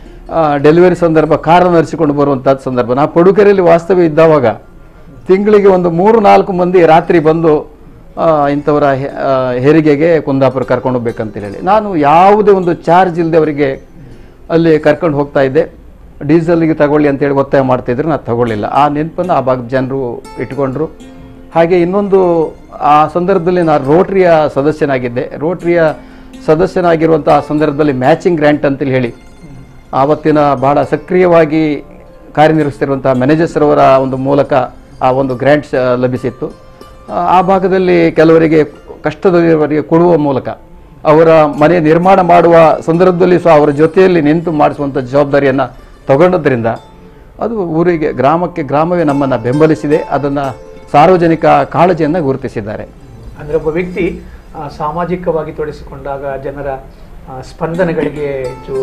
ಡೆಲಿವರಿ ಸಂದರ್ಭ ಕಾರನ್ನು ನಡೆಸಿಕೊಂಡು ಬರುವಂಥದ್ದು ಸಂದರ್ಭ. ನಾ ಪಡುಕೆರೆಯಲ್ಲಿ ವಾಸ್ತವ್ಯ ಇದ್ದಾವಾಗ ತಿಂಗಳಿಗೆ ಒಂದು ಮೂರು ನಾಲ್ಕು ಮಂದಿ ರಾತ್ರಿ ಬಂದು ಇಂಥವರ ಹೆರಿಗೆಗೆ ಕುಂದಾಪುರ ಕರ್ಕೊಂಡು ಹೋಗ್ಬೇಕಂತ ಹೇಳಿ ನಾನು ಯಾವುದೇ ಒಂದು ಚಾರ್ಜ್ ಇಲ್ಲದೆ ಅವರಿಗೆ ಅಲ್ಲಿ ಕರ್ಕೊಂಡು ಹೋಗ್ತಾ ಇದ್ದೆ. ಡೀಸೆಲ್ಗೆ ತಗೊಳ್ಳಿ ಅಂತೇಳಿ ಒತ್ತಾಯ ಮಾಡ್ತಾಯಿದ್ರು, ನಾನು ತಗೊಳ್ಳಿಲ್ಲ. ಆ ನೆನಪನ್ನು ಆ ಭಾಗದ ಜನರು ಇಟ್ಕೊಂಡ್ರು. ಹಾಗೆ ಇನ್ನೊಂದು ಆ ಸಂದರ್ಭದಲ್ಲಿ ನಾನು ರೋಟ್ರಿಯ ಸದಸ್ಯನಾಗಿದ್ದೆ. ರೋಟ್ರಿಯ ಸದಸ್ಯನಾಗಿರುವಂಥ ಆ ಸಂದರ್ಭದಲ್ಲಿ ಮ್ಯಾಚಿಂಗ್ ಗ್ರ್ಯಾಂಟ್ ಅಂತೇಳಿ ಹೇಳಿ ಆವತ್ತಿನ ಭಾಳ ಸಕ್ರಿಯವಾಗಿ ಕಾರ್ಯನಿರ್ವಹಿಸ್ತಿರುವಂಥ ಮ್ಯಾನೇಜರ್ಸ್ರವರ ಒಂದು ಮೂಲಕ ಆ ಒಂದು ಗ್ರ್ಯಾಂಟ್ಸ್ ಲಭಿಸಿತ್ತು. ಆ ಭಾಗದಲ್ಲಿ ಕೆಲವರಿಗೆ ಕಷ್ಟದವರಿಗೆ ಕೊಡುವ ಮೂಲಕ ಅವರ ಮನೆ ನಿರ್ಮಾಣ ಮಾಡುವ ಸಂದರ್ಭದಲ್ಲಿ ಸಹ ಅವರ ಜೊತೆಯಲ್ಲಿ ನಿಂತು ಮಾಡಿಸುವಂಥ ಜವಾಬ್ದಾರಿಯನ್ನು ತಗೊಂಡದ್ರಿಂದ ಅದು ಊರಿಗೆ ಗ್ರಾಮಕ್ಕೆ ಗ್ರಾಮವೇ ನಮ್ಮನ್ನು ಬೆಂಬಲಿಸಿದೆ. ಅದನ್ನು ಸಾರ್ವಜನಿಕ ಕಾಳಜಿಯನ್ನು ಗುರುತಿಸಿದ್ದಾರೆ. ಅಂದರೆ ಒಬ್ಬ ವ್ಯಕ್ತಿ ಸಾಮಾಜಿಕವಾಗಿ ತೊಡಗಿಸಿಕೊಂಡಾಗ ಜನರ ಸ್ಪಂದನೆಗಳಿಗೆ ಹೆಚ್ಚು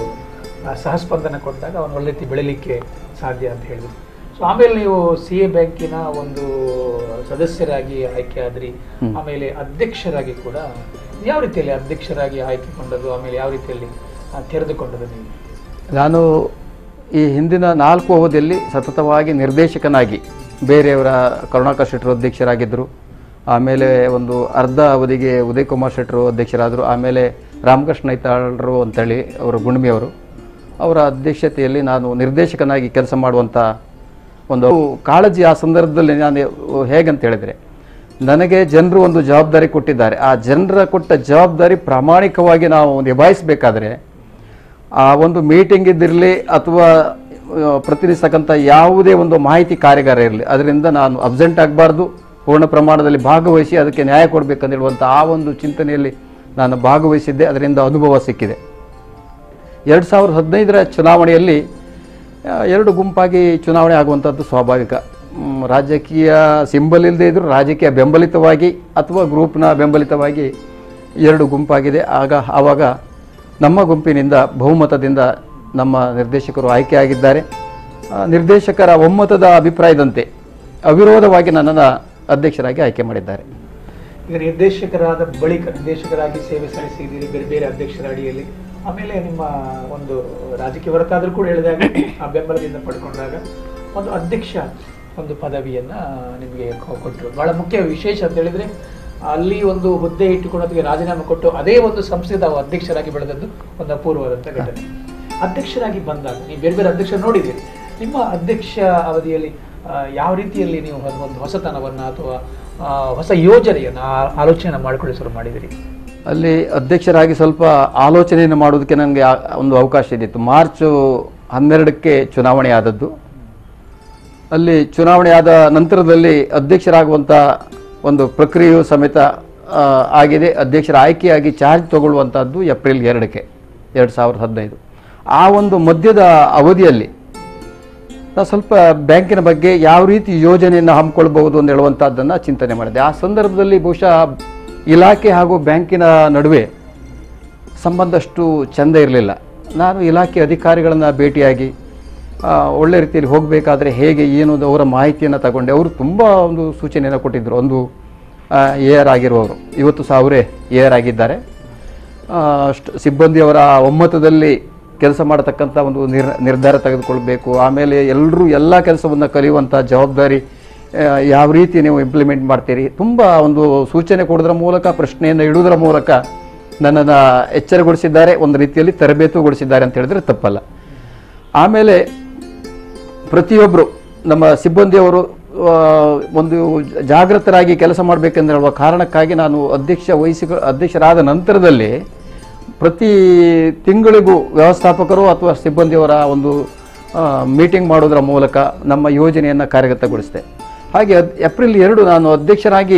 ಸಹಸ್ಪಂದನ ಕೊಟ್ಟಾಗ ಅವನು ಒಳ್ಳೆ ರೀತಿ ಬೆಳೀಲಿಕ್ಕೆ ಸಾಧ್ಯ ಅಂತ ಹೇಳಿದ್ರು. ಸೊ ಆಮೇಲೆ ನೀವು ಸಿ ಎ ಬ್ಯಾಂಕಿನ ಒಂದು ಸದಸ್ಯರಾಗಿ ಆಯ್ಕೆ ಆದ್ರಿ, ಆಮೇಲೆ ಅಧ್ಯಕ್ಷರಾಗಿ ಕೂಡ ಯಾವ ರೀತಿಯಲ್ಲಿ ಅಧ್ಯಕ್ಷರಾಗಿ ಆಯ್ಕೆಗೊಂಡದ್ದು, ಆಮೇಲೆ ಯಾವ ರೀತಿಯಲ್ಲಿ ತೆರೆದುಕೊಂಡದ್ದು ನೀವು? ನಾನು ಈ ಹಿಂದಿನ ನಾಲ್ಕು ಅವಧಿಯಲ್ಲಿ ಸತತವಾಗಿ ನಿರ್ದೇಶಕನಾಗಿ ಬೇರೆಯವರ ಕರುಣಾಕರ್ ಶೆಟ್ಟರು ಅಧ್ಯಕ್ಷರಾಗಿದ್ದರು. ಆಮೇಲೆ ಒಂದು ಅರ್ಧ ಅವಧಿಗೆ ಉದಯ್ ಕುಮಾರ್ ಶೆಟ್ಟರು ಅಧ್ಯಕ್ಷರಾದರು. ಆಮೇಲೆ ರಾಮಕೃಷ್ಣ ಐತಾಳರು ಅಂತೇಳಿ ಅವರು ಗುಣ್ಮಿಯವರು, ಅವರ ಅಧ್ಯಕ್ಷತೆಯಲ್ಲಿ ನಾನು ನಿರ್ದೇಶಕನಾಗಿ ಕೆಲಸ ಮಾಡುವಂಥ ಒಂದು ಕಾಳಜಿ ಆ ಸಂದರ್ಭದಲ್ಲಿ ನಾನು ಹೇಗಂತ ಹೇಳಿದರೆ, ನನಗೆ ಜನರು ಒಂದು ಜವಾಬ್ದಾರಿ ಕೊಟ್ಟಿದ್ದಾರೆ. ಆ ಜನರ ಕೊಟ್ಟ ಜವಾಬ್ದಾರಿ ಪ್ರಾಮಾಣಿಕವಾಗಿ ನಾವು ನಿಭಾಯಿಸಬೇಕಾದ್ರೆ ಆ ಒಂದು ಮೀಟಿಂಗ್ ಇದ್ದಿರಲಿ ಅಥವಾ ಪ್ರತಿನಿಧಿಸ್ತಕ್ಕಂಥ ಯಾವುದೇ ಒಂದು ಮಾಹಿತಿ ಕಾರ್ಯಾಗಾರ ಇರಲಿ, ಅದರಿಂದ ನಾನು ಅಬ್ಸೆಂಟ್ ಆಗಬಾರ್ದು, ಪೂರ್ಣ ಪ್ರಮಾಣದಲ್ಲಿ ಭಾಗವಹಿಸಿ ಅದಕ್ಕೆ ನ್ಯಾಯ ಕೊಡಬೇಕಂದೇಳುವಂಥ ಆ ಒಂದು ಚಿಂತನೆಯಲ್ಲಿ ನಾನು ಭಾಗವಹಿಸಿದ್ದೆ. ಅದರಿಂದ ಅನುಭವ ಸಿಕ್ಕಿದೆ. ಎರಡು ಸಾವಿರದ ಹದಿನೈದರ ಚುನಾವಣೆಯಲ್ಲಿ ಎರಡು ಗುಂಪಾಗಿ ಚುನಾವಣೆ ಆಗುವಂಥದ್ದು ಸ್ವಾಭಾವಿಕ. ರಾಜಕೀಯ ಸಿಂಬಲ್ ಇಲ್ಲದೆ ಇದ್ದರೂ ರಾಜಕೀಯ ಬೆಂಬಲಿತವಾಗಿ ಅಥವಾ ಗ್ರೂಪ್ನ ಬೆಂಬಲಿತವಾಗಿ ಎರಡು ಗುಂಪಾಗಿದೆ. ಆಗ ಆವಾಗ ನಮ್ಮ ಗುಂಪಿನಿಂದ ಬಹುಮತದಿಂದ ನಮ್ಮ ನಿರ್ದೇಶಕರು ಆಯ್ಕೆಯಾಗಿದ್ದಾರೆ. ನಿರ್ದೇಶಕರ ಒಮ್ಮತದ ಅಭಿಪ್ರಾಯದಂತೆ ಅವಿರೋಧವಾಗಿ ನನ್ನನ್ನು ಅಧ್ಯಕ್ಷರಾಗಿ ಆಯ್ಕೆ ಮಾಡಿದ್ದಾರೆ. ಈಗ ನಿರ್ದೇಶಕರಾದ ಬಳಿಕ ನಿರ್ದೇಶಕರಾಗಿ ಸೇವೆ ಸಲ್ಲಿಸಿದ್ದೀರಿ ಬೇರೆ ಬೇರೆ ಅಧ್ಯಕ್ಷರ ಅಡಿಯಲ್ಲಿ. ಆಮೇಲೆ ನಿಮ್ಮ ಒಂದು ರಾಜಕೀಯ ಹೊರತಾದರೂ ಕೂಡ ಹೇಳಿದಾಗ ಆ ಬೆಂಬಲದಿಂದ ಪಡ್ಕೊಂಡಾಗ ಒಂದು ಅಧ್ಯಕ್ಷ ಒಂದು ಪದವಿಯನ್ನು ನಿಮಗೆ ಕೊಟ್ಟರು. ಭಾಳ ಮುಖ್ಯ ವಿಶೇಷ ಅಂತ ಹೇಳಿದರೆ ಅಲ್ಲಿ ಒಂದು ಹುದ್ದೆ ಇಟ್ಟುಕೊಳ್ಳೋದಕ್ಕೆ ರಾಜೀನಾಮೆ ಕೊಟ್ಟು ಅದೇ ಒಂದು ಸಂಸ್ಥೆದ ಅಧ್ಯಕ್ಷರಾಗಿ ಬೆಳೆದದ್ದು ಒಂದು ಅಪೂರ್ವವಾದಂಥ ಘಟನೆ. ಅಧ್ಯಕ್ಷರಾಗಿ ಬಂದಾಗ ನೀವು ಬೇರೆ ಬೇರೆ ಅಧ್ಯಕ್ಷ ನೋಡಿದ್ದೀರಿ. ನಿಮ್ಮ ಅಧ್ಯಕ್ಷ ಅವಧಿಯಲ್ಲಿ ಯಾವ ರೀತಿಯಲ್ಲಿ ನೀವು ಒಂದು ಹೊಸತನವನ್ನು ಅಥವಾ ಹೊಸ ಯೋಜನೆಯನ್ನು ಆಲೋಚನೆ ಮಾಡಿಕೊಳ್ಳಿ ಶುರು ಮಾಡಿದಿರಿ? ಅಲ್ಲಿ ಅಧ್ಯಕ್ಷರಾಗಿ ಸ್ವಲ್ಪ ಆಲೋಚನೆಯನ್ನು ಮಾಡೋದಕ್ಕೆ ನನಗೆ ಒಂದು ಅವಕಾಶ ಇದ್ದಿತ್ತು. ಮಾರ್ಚ್ ಹನ್ನೆರಡಕ್ಕೆ ಚುನಾವಣೆ ಆದದ್ದು. ಅಲ್ಲಿ ಚುನಾವಣೆ ಆದ ನಂತರದಲ್ಲಿ ಅಧ್ಯಕ್ಷರಾಗುವಂಥ ಒಂದು ಪ್ರಕ್ರಿಯೆಯು ಸಮೇತ ಆಗಿದೆ. ಅಧ್ಯಕ್ಷರ ಆಯ್ಕೆಯಾಗಿ ಚಾರ್ಜ್ ತಗೊಳ್ಳುವಂಥದ್ದು ಏಪ್ರಿಲ್ ಎರಡಕ್ಕೆ ಎರಡು ಸಾವಿರದ ಹದಿನೈದು. ಆ ಒಂದು ಮಧ್ಯದ ಅವಧಿಯಲ್ಲಿ ನಾನು ಸ್ವಲ್ಪ ಬ್ಯಾಂಕಿನ ಬಗ್ಗೆ ಯಾವ ರೀತಿ ಯೋಜನೆಯನ್ನು ಹಮ್ಮಿಕೊಳ್ಬಹುದು ಅಂತ ಹೇಳುವಂಥದ್ದನ್ನು ಚಿಂತನೆ ಮಾಡಿದೆ. ಆ ಸಂದರ್ಭದಲ್ಲಿ ಬಹುಶಃ ಇಲಾಖೆ ಹಾಗೂ ಬ್ಯಾಂಕಿನ ನಡುವೆ ಸಂಬಂಧ ಅಷ್ಟು ಚೆಂದ ಇರಲಿಲ್ಲ. ನಾನು ಇಲಾಖೆ ಅಧಿಕಾರಿಗಳನ್ನು ಭೇಟಿಯಾಗಿ ಒಳ್ಳೆ ರೀತಿಯಲ್ಲಿ ಹೋಗಬೇಕಾದ್ರೆ ಹೇಗೆ ಏನು ಅವರ ಮಾಹಿತಿಯನ್ನು ತಗೊಂಡೆ. ಅವರು ತುಂಬ ಒಂದು ಸೂಚನೆಯನ್ನು ಕೊಟ್ಟಿದ್ದರು. ಒಂದು ಎ ಆರ್ ಆಗಿರುವವರು, ಇವತ್ತು ಸಹ ಅವರೇ ಎ ಆರ್ ಆಗಿದ್ದಾರೆ. ಸಿಬ್ಬಂದಿಯವರ ಒಮ್ಮತದಲ್ಲಿ ಕೆಲಸ ಮಾಡತಕ್ಕಂಥ ಒಂದು ನಿರ್ ನಿರ್ಧಾರ ತೆಗೆದುಕೊಳ್ಬೇಕು. ಆಮೇಲೆ ಎಲ್ಲರೂ ಎಲ್ಲ ಕೆಲಸವನ್ನು ಕಲಿಯುವಂಥ ಜವಾಬ್ದಾರಿ ಯಾವ ರೀತಿ ನೀವು ಇಂಪ್ಲಿಮೆಂಟ್ ಮಾಡ್ತೀರಿ, ತುಂಬ ಒಂದು ಸೂಚನೆ ಕೊಡೋದ್ರ ಮೂಲಕ, ಪ್ರಶ್ನೆಯನ್ನು ಇಡುವುದರ ಮೂಲಕ ನನ್ನನ್ನು ಎಚ್ಚರಗೊಳಿಸಿದ್ದಾರೆ, ಒಂದು ರೀತಿಯಲ್ಲಿ ತರಬೇತುಗೊಳಿಸಿದ್ದಾರೆ ಅಂತ ಹೇಳಿದ್ರೆ ತಪ್ಪಲ್ಲ. ಆಮೇಲೆ ಪ್ರತಿಯೊಬ್ಬರು ನಮ್ಮ ಸಿಬ್ಬಂದಿಯವರು ಒಂದು ಜಾಗೃತರಾಗಿ ಕೆಲಸ ಮಾಡಬೇಕೆಂದು ಹೇಳುವ ಕಾರಣಕ್ಕಾಗಿ ನಾನು ಅಧ್ಯಕ್ಷ ವಹಿಸಿ ಅಧ್ಯಕ್ಷರಾದ ನಂತರದಲ್ಲಿ ಪ್ರತಿ ತಿಂಗಳಿಗೂ ವ್ಯವಸ್ಥಾಪಕರು ಅಥವಾ ಸಿಬ್ಬಂದಿಯವರ ಒಂದು ಮೀಟಿಂಗ್ ಮಾಡೋದರ ಮೂಲಕ ನಮ್ಮ ಯೋಜನೆಯನ್ನು ಕಾರ್ಯಗತಗೊಳಿಸಿದೆ. ಹಾಗೆ ಏಪ್ರಿಲ್ ಎರಡು ನಾನು ಅಧ್ಯಕ್ಷರಾಗಿ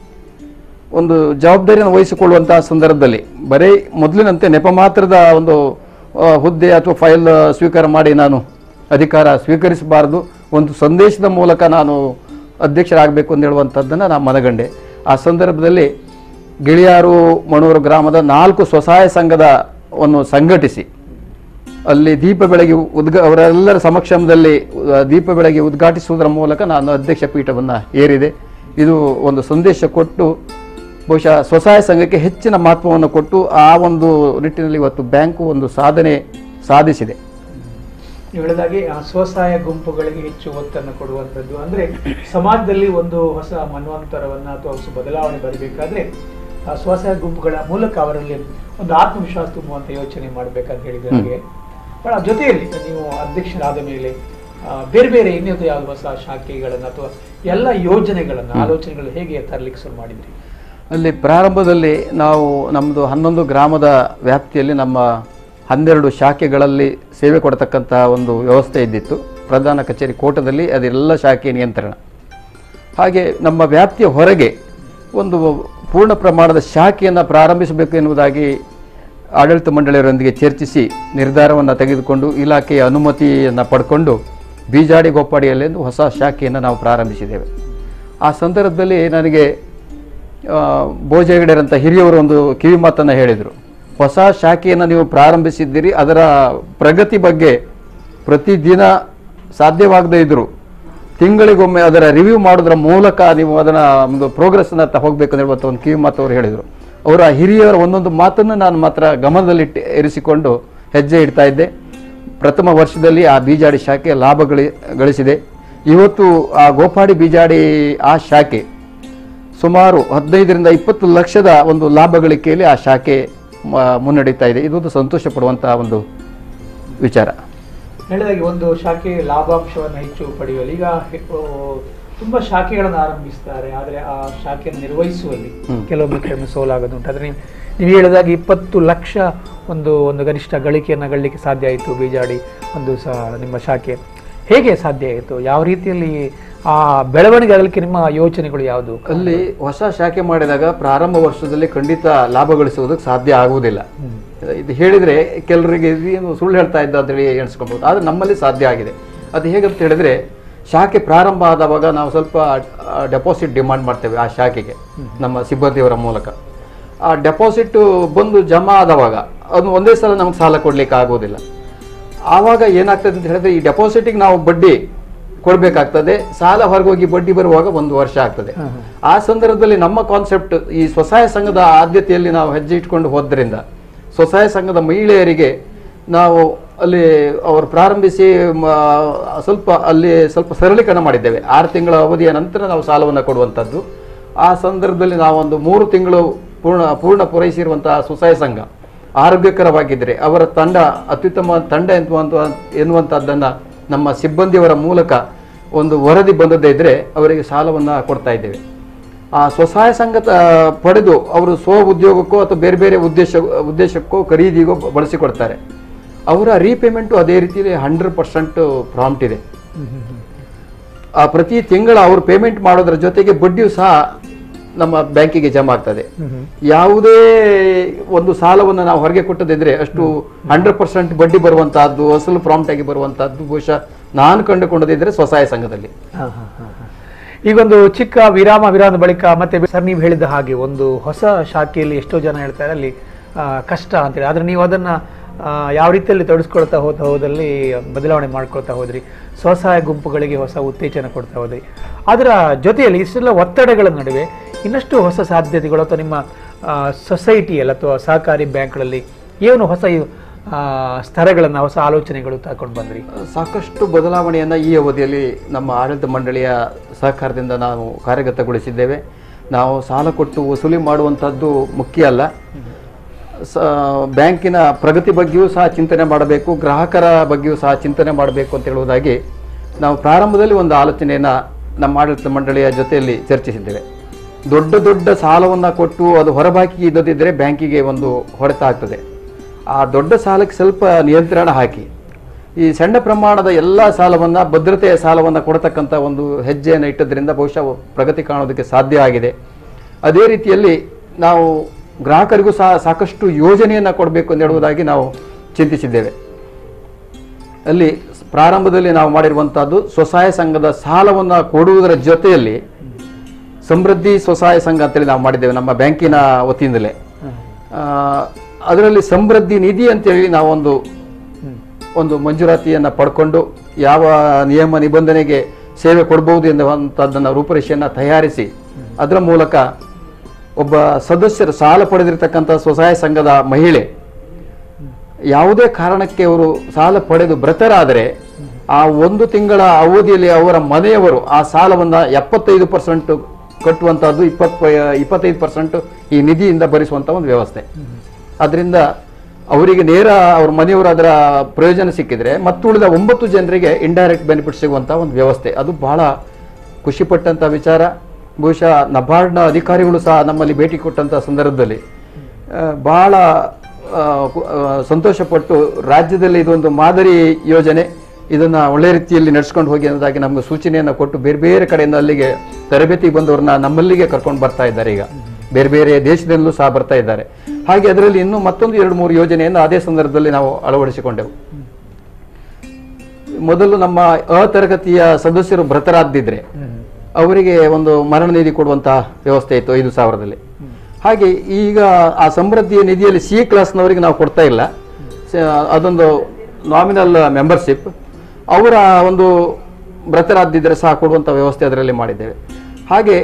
ಒಂದು ಜವಾಬ್ದಾರಿಯನ್ನು ವಹಿಸಿಕೊಳ್ಳುವಂತಹ ಸಂದರ್ಭದಲ್ಲಿ ಬರೀ ಮೊದಲಿನಂತೆ ನೆಪ ಮಾತ್ರದ ಒಂದು ಹುದ್ದೆ ಅಥವಾ ಫೈಲ್ ಸ್ವೀಕಾರ ಮಾಡಿ ನಾನು ಅಧಿಕಾರ ಸ್ವೀಕರಿಸಬಾರದು, ಒಂದು ಸಂದೇಶದ ಮೂಲಕ ನಾನು ಅಧ್ಯಕ್ಷರಾಗಬೇಕು ಅಂತ ಹೇಳುವಂಥದ್ದನ್ನು ನಾನು ಮನಗಂಡೆ. ಆ ಸಂದರ್ಭದಲ್ಲಿ ಗಿಳಿಯಾರು ಮಣೂರು ಗ್ರಾಮದ ನಾಲ್ಕು ಸ್ವಸಹಾಯ ಸಂಘದವನ್ನು ಸಂಘಟಿಸಿ ಅಲ್ಲಿ ದೀಪ ಬೆಳಗ್ಗೆ ಉದ್ಘಾ ಅವರೆಲ್ಲರ ಸಮಕ್ಷಮದಲ್ಲಿ ದೀಪ ಬೆಳಗ್ಗೆ ಉದ್ಘಾಟಿಸುವುದರ ಮೂಲಕ ನಾನು ಅಧ್ಯಕ್ಷ ಪೀಠವನ್ನು ಏರಿದೆ. ಇದು ಒಂದು ಸಂದೇಶ ಕೊಟ್ಟು ಬಹುಶಃ ಸ್ವಸಹಾಯ ಸಂಘಕ್ಕೆ ಹೆಚ್ಚಿನ ಮಹತ್ವವನ್ನು ಕೊಟ್ಟು ಆ ಒಂದು ನಿಟ್ಟಿನಲ್ಲಿ ಇವತ್ತು ಬ್ಯಾಂಕು ಒಂದು ಸಾಧನೆ ಸಾಧಿಸಿದೆ. ಹೇಳಿದಾಗೆ ಆ ಸ್ವಸಹಾಯ ಗುಂಪುಗಳಿಗೆ ಹೆಚ್ಚು ಒತ್ತನ್ನು ಕೊಡುವಂಥದ್ದು, ಅಂದರೆ ಸಮಾಜದಲ್ಲಿ ಒಂದು ಹೊಸ ಮನ್ವಂತರವನ್ನು ಅಥವಾ ಹೊಸ ಬದಲಾವಣೆ ಬರಬೇಕಾದ್ರೆ ಆ ಸ್ವಸಹಾಯ ಗುಂಪುಗಳ ಮೂಲಕ ಅವರಲ್ಲಿ ಒಂದು ಆತ್ಮವಿಶ್ವಾಸ ತುಂಬುವಂಥ ಯೋಚನೆ ಮಾಡಬೇಕಂತ ಹೇಳಿದ ಹಾಗೆ, ಬಟ್ ಜೊತೆಯಲ್ಲಿ ನೀವು ಅಧ್ಯಕ್ಷರಾದ ಮೇಲೆ ಬೇರೆ ಬೇರೆ ಇನ್ನೊಂದು ಯಾವ ಹೊಸ ಶಾಖೆಗಳನ್ನು ಅಥವಾ ಎಲ್ಲ ಯೋಜನೆಗಳನ್ನು ಆಲೋಚನೆಗಳು ಹೇಗೆ ತರಲಿಕ್ಕೆ ಶುರು ಮಾಡಿದ್ರಿ? ಅಲ್ಲಿ ಪ್ರಾರಂಭದಲ್ಲಿ ನಾವು ನಮ್ಮದು ಹನ್ನೊಂದು ಗ್ರಾಮದ ವ್ಯಾಪ್ತಿಯಲ್ಲಿ ನಮ್ಮ ಹನ್ನೆರಡು ಶಾಖೆಗಳಲ್ಲಿ ಸೇವೆ ಕೊಡತಕ್ಕಂಥ ಒಂದು ವ್ಯವಸ್ಥೆ ಇದ್ದಿತ್ತು. ಪ್ರಧಾನ ಕಚೇರಿ ಕೋಟದಲ್ಲಿ ಅದೆಲ್ಲ ಶಾಖೆ ನಿಯಂತ್ರಣ. ಹಾಗೆ ನಮ್ಮ ವ್ಯಾಪ್ತಿಯ ಹೊರಗೆ ಒಂದು ಪೂರ್ಣ ಪ್ರಮಾಣದ ಶಾಖೆಯನ್ನು ಪ್ರಾರಂಭಿಸಬೇಕು ಎನ್ನುವುದಾಗಿ ಆಡಳಿತ ಮಂಡಳಿಯವರೊಂದಿಗೆ ಚರ್ಚಿಸಿ ನಿರ್ಧಾರವನ್ನು ತೆಗೆದುಕೊಂಡು ಇಲಾಖೆಯ ಅನುಮತಿಯನ್ನು ಪಡ್ಕೊಂಡು ಬೀಜಾಡಿ ಗೋಪಾಡಿಯಲ್ಲಿ ಒಂದು ಹೊಸ ಶಾಖೆಯನ್ನು ನಾವು ಪ್ರಾರಂಭಿಸಿದ್ದೇವೆ. ಆ ಸಂದರ್ಭದಲ್ಲಿ ನನಗೆ ಬೋಜೆಗಡೆರಂಥ ಹಿರಿಯವರು ಒಂದು ಕಿವಿ ಮಾತನ್ನು ಹೇಳಿದರು, ಹೊಸ ಶಾಖೆಯನ್ನು ನೀವು ಪ್ರಾರಂಭಿಸಿದ್ದೀರಿ, ಅದರ ಪ್ರಗತಿ ಬಗ್ಗೆ ಪ್ರತಿದಿನ ಸಾಧ್ಯವಾಗದೇ ಇದ್ದರು ತಿಂಗಳಿಗೊಮ್ಮೆ ಅದರ ರಿವ್ಯೂ ಮಾಡೋದ್ರ ಮೂಲಕ ನೀವು ಅದನ್ನು ಒಂದು ಪ್ರೋಗ್ರೆಸ್ಸನ್ನು ಹೋಗಬೇಕು ಹೇಳುವಂಥ ಒಂದು ಕಿವಿ ಮಾತು ಅವರು ಹೇಳಿದರು. ಅವರ ಹಿರಿಯರ ಒಂದೊಂದು ಮಾತನ್ನು ನಾನು ಮಾತ್ರ ಗಮನದಲ್ಲಿಟ್ಟು ಇರಿಸಿಕೊಂಡು ಹೆಜ್ಜೆ ಇಡ್ತಾ ಇದ್ದೆ. ಪ್ರಥಮ ವರ್ಷದಲ್ಲಿ ಆ ಬೀಜಾಡಿ ಶಾಖೆ ಲಾಭ ಗಳಿ ಗಳಿಸಿದೆ. ಇವತ್ತು ಆ ಗೋಪಾಡಿ ಬೀಜಾಡಿ ಆ ಶಾಖೆ ಸುಮಾರು ಹದಿನೈದರಿಂದ ಇಪ್ಪತ್ತು ಲಕ್ಷದ ಒಂದು ಲಾಭ ಗಳಿಕೆಯಲ್ಲಿ ಆ ಶಾಖೆ ಮುನ್ನಡೀತಾ ಇದೆ. ಇದೊಂದು ಸಂತೋಷ ಪಡುವಂತಹ ಒಂದು ವಿಚಾರ. ಹೇಳಿದಾಗೆ ಒಂದು ಶಾಖೆ ಲಾಭಾಂಶವನ್ನು ಹೆಚ್ಚು ಪಡೆಯುವಲ್ಲಿ ಈಗ ತುಂಬಾ ಶಾಖೆಗಳನ್ನು ಆರಂಭಿಸ್ತಾರೆ, ಆದರೆ ಆ ಶಾಖೆಯನ್ನು ನಿರ್ವಹಿಸುವಲ್ಲಿ ಕೆಲವೊಮ್ಮೆ ಕೆಲವೊಮ್ಮೆ ಸೋಲಾಗೋದುಂಟು. ಆದರೆ ನೀವು ನೀವು ಹೇಳಿದಾಗ ಇಪ್ಪತ್ತು ಲಕ್ಷ ಒಂದು ಒಂದು ಗರಿಷ್ಠ ಗಳಿಕೆಯನ್ನು ಗಳಿಕೆ ಸಾಧ್ಯ ಆಯಿತು ಬೀಜಾಡಿ ಒಂದು ಸಹ ನಿಮ್ಮ ಶಾಖೆ. ಹೇಗೆ ಸಾಧ್ಯ ಆಯಿತು? ಯಾವ ರೀತಿಯಲ್ಲಿ ಆ ಬೆಳವಣಿಗೆ ಆಗಲಿಕ್ಕೆ ನಿಮ್ಮ ಯೋಚನೆಗಳು ಯಾವುದು? ಅಲ್ಲಿ ಹೊಸ ಶಾಖೆ ಮಾಡಿದಾಗ ಪ್ರಾರಂಭ ವರ್ಷದಲ್ಲಿ ಖಂಡಿತ ಲಾಭ ಗಳಿಸುವುದಕ್ಕೆ ಸಾಧ್ಯ ಆಗುವುದಿಲ್ಲ. ಇದು ಹೇಳಿದ್ರೆ ಕೆಲವರಿಗೆ ಏನು ಸುಳ್ಳು ಹೇಳ್ತಾ ಇದ್ದ ಅಂತೇಳಿ ಎಣಿಸ್ಕೊಳ್ಬಹುದು, ಆದರೆ ನಮ್ಮಲ್ಲಿ ಸಾಧ್ಯ ಆಗಿದೆ. ಅದು ಹೇಗಂತ ಹೇಳಿದ್ರೆ, ಶಾಖೆ ಪ್ರಾರಂಭ ಆದವಾಗ ನಾವು ಸ್ವಲ್ಪ ಡೆಪಾಸಿಟ್ ಡಿಮಾಂಡ್ ಮಾಡ್ತೇವೆ ಆ ಶಾಖೆಗೆ ನಮ್ಮ ಸಿಬ್ಬಂದಿಯವರ ಮೂಲಕ. ಆ ಡೆಪಾಸಿಟ್ ಬಂದು ಜಮಾ ಆದವಾಗ ಅದು ಒಂದೇ ಸಲ ನಮ್ಗೆ ಸಾಲ ಕೊಡ್ಲಿಕ್ಕೆ ಆಗೋದಿಲ್ಲ. ಆವಾಗ ಏನಾಗ್ತದೆ ಅಂತ ಹೇಳಿದ್ರೆ, ಈ ಡೆಪಾಸಿಟಿಗೆ ನಾವು ಬಡ್ಡಿ ಕೊಡಬೇಕಾಗ್ತದೆ, ಸಾಲ ಹೊರಗೋಗಿ ಬಡ್ಡಿ ಬರುವಾಗ ಒಂದು ವರ್ಷ ಆಗ್ತದೆ. ಆ ಸಂದರ್ಭದಲ್ಲಿ ನಮ್ಮ ಕಾನ್ಸೆಪ್ಟ್ ಈ ಸ್ವಸಹಾಯ ಸಂಘದ ಆದ್ಯತೆಯಲ್ಲಿ ನಾವು ಹೆಜ್ಜೆ ಇಟ್ಕೊಂಡು ಹೋದ್ರಿಂದ ಸ್ವಸಹಾಯ ಸಂಘದ ಮಹಿಳೆಯರಿಗೆ ನಾವು ಅಲ್ಲಿ ಅವರು ಪ್ರಾರಂಭಿಸಿ ಸ್ವಲ್ಪ ಅಲ್ಲಿ ಸ್ವಲ್ಪ ಸರಳೀಕರಣ ಮಾಡಿದ್ದೇವೆ. ಆರು ತಿಂಗಳ ಅವಧಿಯ ನಂತರ ನಾವು ಸಾಲವನ್ನು ಕೊಡುವಂಥದ್ದು. ಆ ಸಂದರ್ಭದಲ್ಲಿ ನಾವೊಂದು ಮೂರು ತಿಂಗಳು ಪೂರ್ಣ ಪೂರ್ಣ ಪೂರೈಸಿರುವಂತಹ ಸ್ವಸಹಾಯ ಸಂಘ ಆರೋಗ್ಯಕರವಾಗಿದ್ದರೆ ಅವರ ತಂಡ ಅತ್ಯುತ್ತಮ ತಂಡ ಎನ್ನುವಂಥ ಎನ್ನುವಂಥದ್ದನ್ನು ನಮ್ಮ ಸಿಬ್ಬಂದಿಯವರ ಮೂಲಕ ಒಂದು ವರದಿ ಬಂದದ್ದೇ ಇದ್ದರೆ ಅವರಿಗೆ ಸಾಲವನ್ನು ಕೊಡ್ತಾ ಇದ್ದೇವೆ. ಆ ಸ್ವಸಹಾಯ ಸಂಘ ಪಡೆದು ಅವರು ಸ್ವ ಉದ್ಯೋಗಕ್ಕೋ ಅಥವಾ ಬೇರೆ ಬೇರೆ ಉದ್ದೇಶ ಉದ್ದೇಶಕ್ಕೋ ಖರೀದಿಗೋ ಬಳಸಿಕೊಡ್ತಾರೆ. ಅವರ ರೀಪೇಮೆಂಟು ಅದೇ ರೀತಿಯಲ್ಲಿ ಹಂಡ್ರೆಡ್ ಪರ್ಸೆಂಟ್ ಪ್ರಾಂಪ್ಟ್ ಇದೆ. ಆ ಪ್ರತಿ ತಿಂಗಳ ಅವರು ಪೇಮೆಂಟ್ ಮಾಡೋದ್ರ ಜೊತೆಗೆ ಬಡ್ಡಿಯೂ ಸಹ ನಮ್ಮ ಬ್ಯಾಂಕಿಗೆ ಜಮಾ ಆಗ್ತದೆ. ಯಾವುದೇ ಒಂದು ಸಾಲವನ್ನು ನಾವು ಹೊರಗೆ ಕೊಟ್ಟದಿದ್ರೆ ಅಷ್ಟು ಹಂಡ್ರೆಡ್ ಪರ್ಸೆಂಟ್ ಬಡ್ಡಿ ಬರುವಂತಹದ್ದು, ಅಸಲು ಪ್ರಾಂಪ್ಟ್ ಆಗಿ ಬರುವಂತಹದ್ದು ಬಹುಶಃ ನಾನು ಕಂಡುಕೊಂಡದಿದ್ರೆ ಸ್ವಸಹಾಯ ಸಂಘದಲ್ಲಿ. ಈಗೊಂದು ಚಿಕ್ಕ ವಿರಾಮ ವಿರಾಮದ ಬಳಿಕ ಮತ್ತೆ ಸರ್ ನೀವು ಹೇಳಿದ ಹಾಗೆ ಒಂದು ಹೊಸ ಶಾಖೆಯಲ್ಲಿ ಎಷ್ಟೋ ಜನ ಹೇಳ್ತಾರೆ ಅಲ್ಲಿ ಕಷ್ಟ ಅಂತೇಳಿ, ಆದರೆ ನೀವು ಅದನ್ನ ಯಾವ ರೀತಿಯಲ್ಲಿ ತೊಡಗಿಸ್ಕೊಳ್ತಾ ಹೋದ ಹೋದಲ್ಲಿ ಬದಲಾವಣೆ ಮಾಡ್ಕೊಳ್ತಾ ಹೋದ್ರಿ, ಸ್ವಸಹಾಯ ಗುಂಪುಗಳಿಗೆ ಹೊಸ ಉತ್ತೇಜನ ಕೊಡ್ತಾ ಹೋದ್ರಿ. ಅದರ ಜೊತೆಯಲ್ಲಿ ಇಷ್ಟೆಲ್ಲ ಒತ್ತಡಗಳ ನಡುವೆ ಇನ್ನಷ್ಟು ಹೊಸ ಸಾಧ್ಯತೆಗಳು ಅಥವಾ ನಿಮ್ಮ ಸೊಸೈಟಿಯಲ್ಲಿ ಅಥವಾ ಸಹಕಾರಿ ಬ್ಯಾಂಕ್ಗಳಲ್ಲಿ ಏನು ಹೊಸ ಸ್ತರಗಳನ್ನು ಹೊಸ ಆಲೋಚನೆಗಳು ತಗೊಂಡು ಬಂದ್ರಿ? ಸಾಕಷ್ಟು ಬದಲಾವಣೆಯನ್ನು ಈ ಅವಧಿಯಲ್ಲಿ ನಮ್ಮ ಆಡಳಿತ ಮಂಡಳಿಯ ಸಹಕಾರದಿಂದ ನಾವು ಕಾರ್ಯಗತಗೊಳಿಸಿದ್ದೇವೆ. ನಾವು ಸಾಲ ಕೊಟ್ಟು ವಸೂಲಿ ಮಾಡುವಂಥದ್ದು ಮುಖ್ಯ ಅಲ್ಲ, ಸ ಬ್ಯಾಂಕಿನ ಪ್ರಗತಿ ಬಗ್ಗೆಯೂ ಸಹ ಚಿಂತನೆ ಮಾಡಬೇಕು, ಗ್ರಾಹಕರ ಬಗ್ಗೆಯೂ ಸಹ ಚಿಂತನೆ ಮಾಡಬೇಕು ಅಂತ ಹೇಳುವುದಾಗಿ ನಾವು ಪ್ರಾರಂಭದಲ್ಲಿ ಒಂದು ಆಲೋಚನೆಯನ್ನು ನಮ್ಮ ಆಡಳಿತ ಮಂಡಳಿಯ ಜೊತೆಯಲ್ಲಿ ಚರ್ಚಿಸಿದ್ದೇವೆ. ದೊಡ್ಡ ದೊಡ್ಡ ಸಾಲವನ್ನು ಕೊಟ್ಟು ಅದು ಹೊರಬಾಕಿ ಇದ್ದದಿದ್ದರೆ ಬ್ಯಾಂಕಿಗೆ ಒಂದು ಹೊಡೆತ ಆಗ್ತದೆ. ಆ ದೊಡ್ಡ ಸಾಲಕ್ಕೆ ಸ್ವಲ್ಪ ನಿಯಂತ್ರಣ ಹಾಕಿ ಈ ಸಣ್ಣ ಪ್ರಮಾಣದ ಎಲ್ಲ ಸಾಲವನ್ನು, ಭದ್ರತೆಯ ಸಾಲವನ್ನು ಕೊಡತಕ್ಕಂಥ ಒಂದು ಹೆಜ್ಜೆಯನ್ನು ಇಟ್ಟದ್ರಿಂದ ಬಹುಶಃ ಪ್ರಗತಿ ಕಾಣೋದಕ್ಕೆ ಸಾಧ್ಯ ಆಗಿದೆ. ಅದೇ ರೀತಿಯಲ್ಲಿ ನಾವು ಗ್ರಾಹಕರಿಗೂ ಸಹ ಸಾಕಷ್ಟು ಯೋಜನೆಯನ್ನು ಕೊಡಬೇಕು ಅಂತ ಹೇಳುವುದಾಗಿ ನಾವು ಚಿಂತಿಸಿದ್ದೇವೆ. ಅಲ್ಲಿ ಪ್ರಾರಂಭದಲ್ಲಿ ನಾವು ಮಾಡಿರುವಂಥದ್ದು ಸ್ವಸಹಾಯ ಸಂಘದ ಸಾಲವನ್ನು ಕೊಡುವುದರ ಜೊತೆಯಲ್ಲಿ ಸಮೃದ್ಧಿ ಸ್ವಸಹಾಯ ಸಂಘ ಅಂತೇಳಿ ನಾವು ಮಾಡಿದ್ದೇವೆ ನಮ್ಮ ಬ್ಯಾಂಕಿನ ವತಿಯಿಂದಲೇ. ಅದರಲ್ಲಿ ಸಮೃದ್ಧಿ ನಿಧಿ ಅಂತೇಳಿ ನಾವೊಂದು ಒಂದು ಮಂಜೂರಾತಿಯನ್ನು ಪಡ್ಕೊಂಡು ಯಾವ ನಿಯಮ ನಿಬಂಧನೆಗೆ ಸೇವೆ ಕೊಡಬಹುದು ಎನ್ನುವಂಥದ್ದನ್ನು ರೂಪರೇಷೆಯನ್ನು ತಯಾರಿಸಿ ಅದರ ಮೂಲಕ ಒಬ್ಬ ಸದಸ್ಯರು ಸಾಲ ಪಡೆದಿರತಕ್ಕಂಥ ಸ್ವಸಹಾಯ ಸಂಘದ ಮಹಿಳೆ ಯಾವುದೇ ಕಾರಣಕ್ಕೆ ಅವರು ಸಾಲ ಪಡೆದು ಮೃತರಾದರೆ ಆ ಒಂದು ತಿಂಗಳ ಅವಧಿಯಲ್ಲಿ ಅವರ ಮನೆಯವರು ಆ ಸಾಲವನ್ನು ಎಪ್ಪತ್ತೈದು ಪರ್ಸೆಂಟ್ ಕಟ್ಟುವಂಥದ್ದು, ಇಪ್ಪತ್ತು ಇಪ್ಪತ್ತೈದು ಪರ್ಸೆಂಟ್ ಈ ನಿಧಿಯಿಂದ ಭರಿಸುವಂಥ ಒಂದು ವ್ಯವಸ್ಥೆ. ಅದರಿಂದ ಅವರಿಗೆ ನೇರ ಅವ್ರ ಮನೆಯವರು ಅದರ ಪ್ರಯೋಜನ ಸಿಕ್ಕಿದ್ರೆ ಮತ್ತುಳಿದ ಒಂಬತ್ತು ಜನರಿಗೆ ಇಂಡೈರೆಕ್ಟ್ ಬೆನಿಫಿಟ್ ಸಿಗುವಂಥ ಒಂದು ವ್ಯವಸ್ಥೆ. ಅದು ಬಹಳ ಖುಷಿಪಟ್ಟಂಥ ವಿಚಾರ. ಬಹುಶಃ ನಬಾರ್ಡ್ನ ಅಧಿಕಾರಿಗಳು ಸಹ ನಮ್ಮಲ್ಲಿ ಭೇಟಿ ಕೊಟ್ಟಂಥ ಸಂದರ್ಭದಲ್ಲಿ ಬಹಳ ಸಂತೋಷಪಟ್ಟು ರಾಜ್ಯದಲ್ಲಿ ಇದೊಂದು ಮಾದರಿ ಯೋಜನೆ, ಇದನ್ನು ಒಳ್ಳೆ ರೀತಿಯಲ್ಲಿ ನಡೆಸ್ಕೊಂಡು ಹೋಗಿ ಅನ್ನೋದಾಗಿ ನಮಗೆ ಸೂಚನೆಯನ್ನು ಕೊಟ್ಟು ಬೇರೆ ಬೇರೆ ಕಡೆಯಿಂದ ಅಲ್ಲಿಗೆ ತರಬೇತಿ ಬಂದವ್ರನ್ನ ನಮ್ಮಲ್ಲಿಗೆ ಕರ್ಕೊಂಡು ಬರ್ತಾ ಇದ್ದಾರೆ. ಈಗ ಬೇರೆ ಬೇರೆ ದೇಶದಲ್ಲೂ ಸಹ ಬರ್ತಾ ಇದ್ದಾರೆ. ಹಾಗೆ ಅದರಲ್ಲಿ ಇನ್ನೂ ಮತ್ತೊಂದು ಎರಡು ಮೂರು ಯೋಜನೆಯನ್ನು ಅದೇ ಸಂದರ್ಭದಲ್ಲಿ ನಾವು ಅಳವಡಿಸಿಕೊಂಡೆವು. ಮೊದಲು ನಮ್ಮ ಅ ತರಗತಿಯ ಸದಸ್ಯರು ಮೃತರಾದಿದ್ರೆ ಅವರಿಗೆ ಒಂದು ಮರಣ ನಿಧಿ ಕೊಡುವಂತಹ ವ್ಯವಸ್ಥೆ ಇತ್ತು ಐದು ಸಾವಿರದಲ್ಲಿ. ಹಾಗೆ ಈಗ ಆ ಸಮೃದ್ಧಿಯ ನಿಧಿಯಲ್ಲಿ ಸಿ ಕ್ಲಾಸ್ನವರಿಗೆ ನಾವು ಕೊಡ್ತಾ ಇಲ್ಲ, ಅದೊಂದು ನಾಮಿನಲ್ ಮೆಂಬರ್ಶಿಪ್. ಅವರ ಒಂದು ಮೃತರಾದಿದ್ದರೆ ಸಹ ಕೊಡುವಂಥ ವ್ಯವಸ್ಥೆ ಅದರಲ್ಲಿ ಮಾಡಿದ್ದೇವೆ. ಹಾಗೆ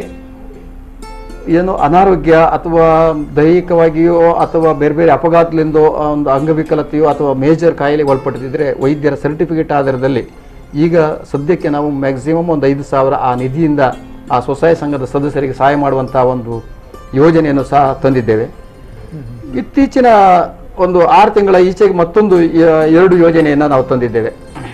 ಏನು ಅನಾರೋಗ್ಯ ಅಥವಾ ದೈಹಿಕವಾಗಿಯೋ ಅಥವಾ ಬೇರೆ ಬೇರೆ ಅಪಘಾತಗಳಿಂದೋ ಒಂದು ಅಂಗವಿಕಲತೆಯೋ ಅಥವಾ ಮೇಜರ್ ಕಾಯಿಲೆಗೆ ಒಳಪಟ್ಟಿದ್ದರೆ ವೈದ್ಯರ ಸರ್ಟಿಫಿಕೇಟ್ ಆಧಾರದಲ್ಲಿ ಈಗ ಸದ್ಯಕ್ಕೆ ನಾವು ಮ್ಯಾಕ್ಸಿಮಮ್ ಒಂದು ಐದು ಸಾವಿರ ಆ ನಿಧಿಯಿಂದ ಆ ಸ್ವಸಹಾಯ ಸಂಘದ ಸದಸ್ಯರಿಗೆ ಸಹಾಯ ಮಾಡುವಂಥ ಒಂದು ಯೋಜನೆಯನ್ನು ಸಹ ತಂದಿದ್ದೇವೆ. ಇತ್ತೀಚಿನ ಒಂದು ಆರು ತಿಂಗಳ ಈಚೆಗೆ ಮತ್ತೊಂದು ಎರಡು ಯೋಜನೆಯನ್ನು ನಾವು ತಂದಿದ್ದೇವೆ.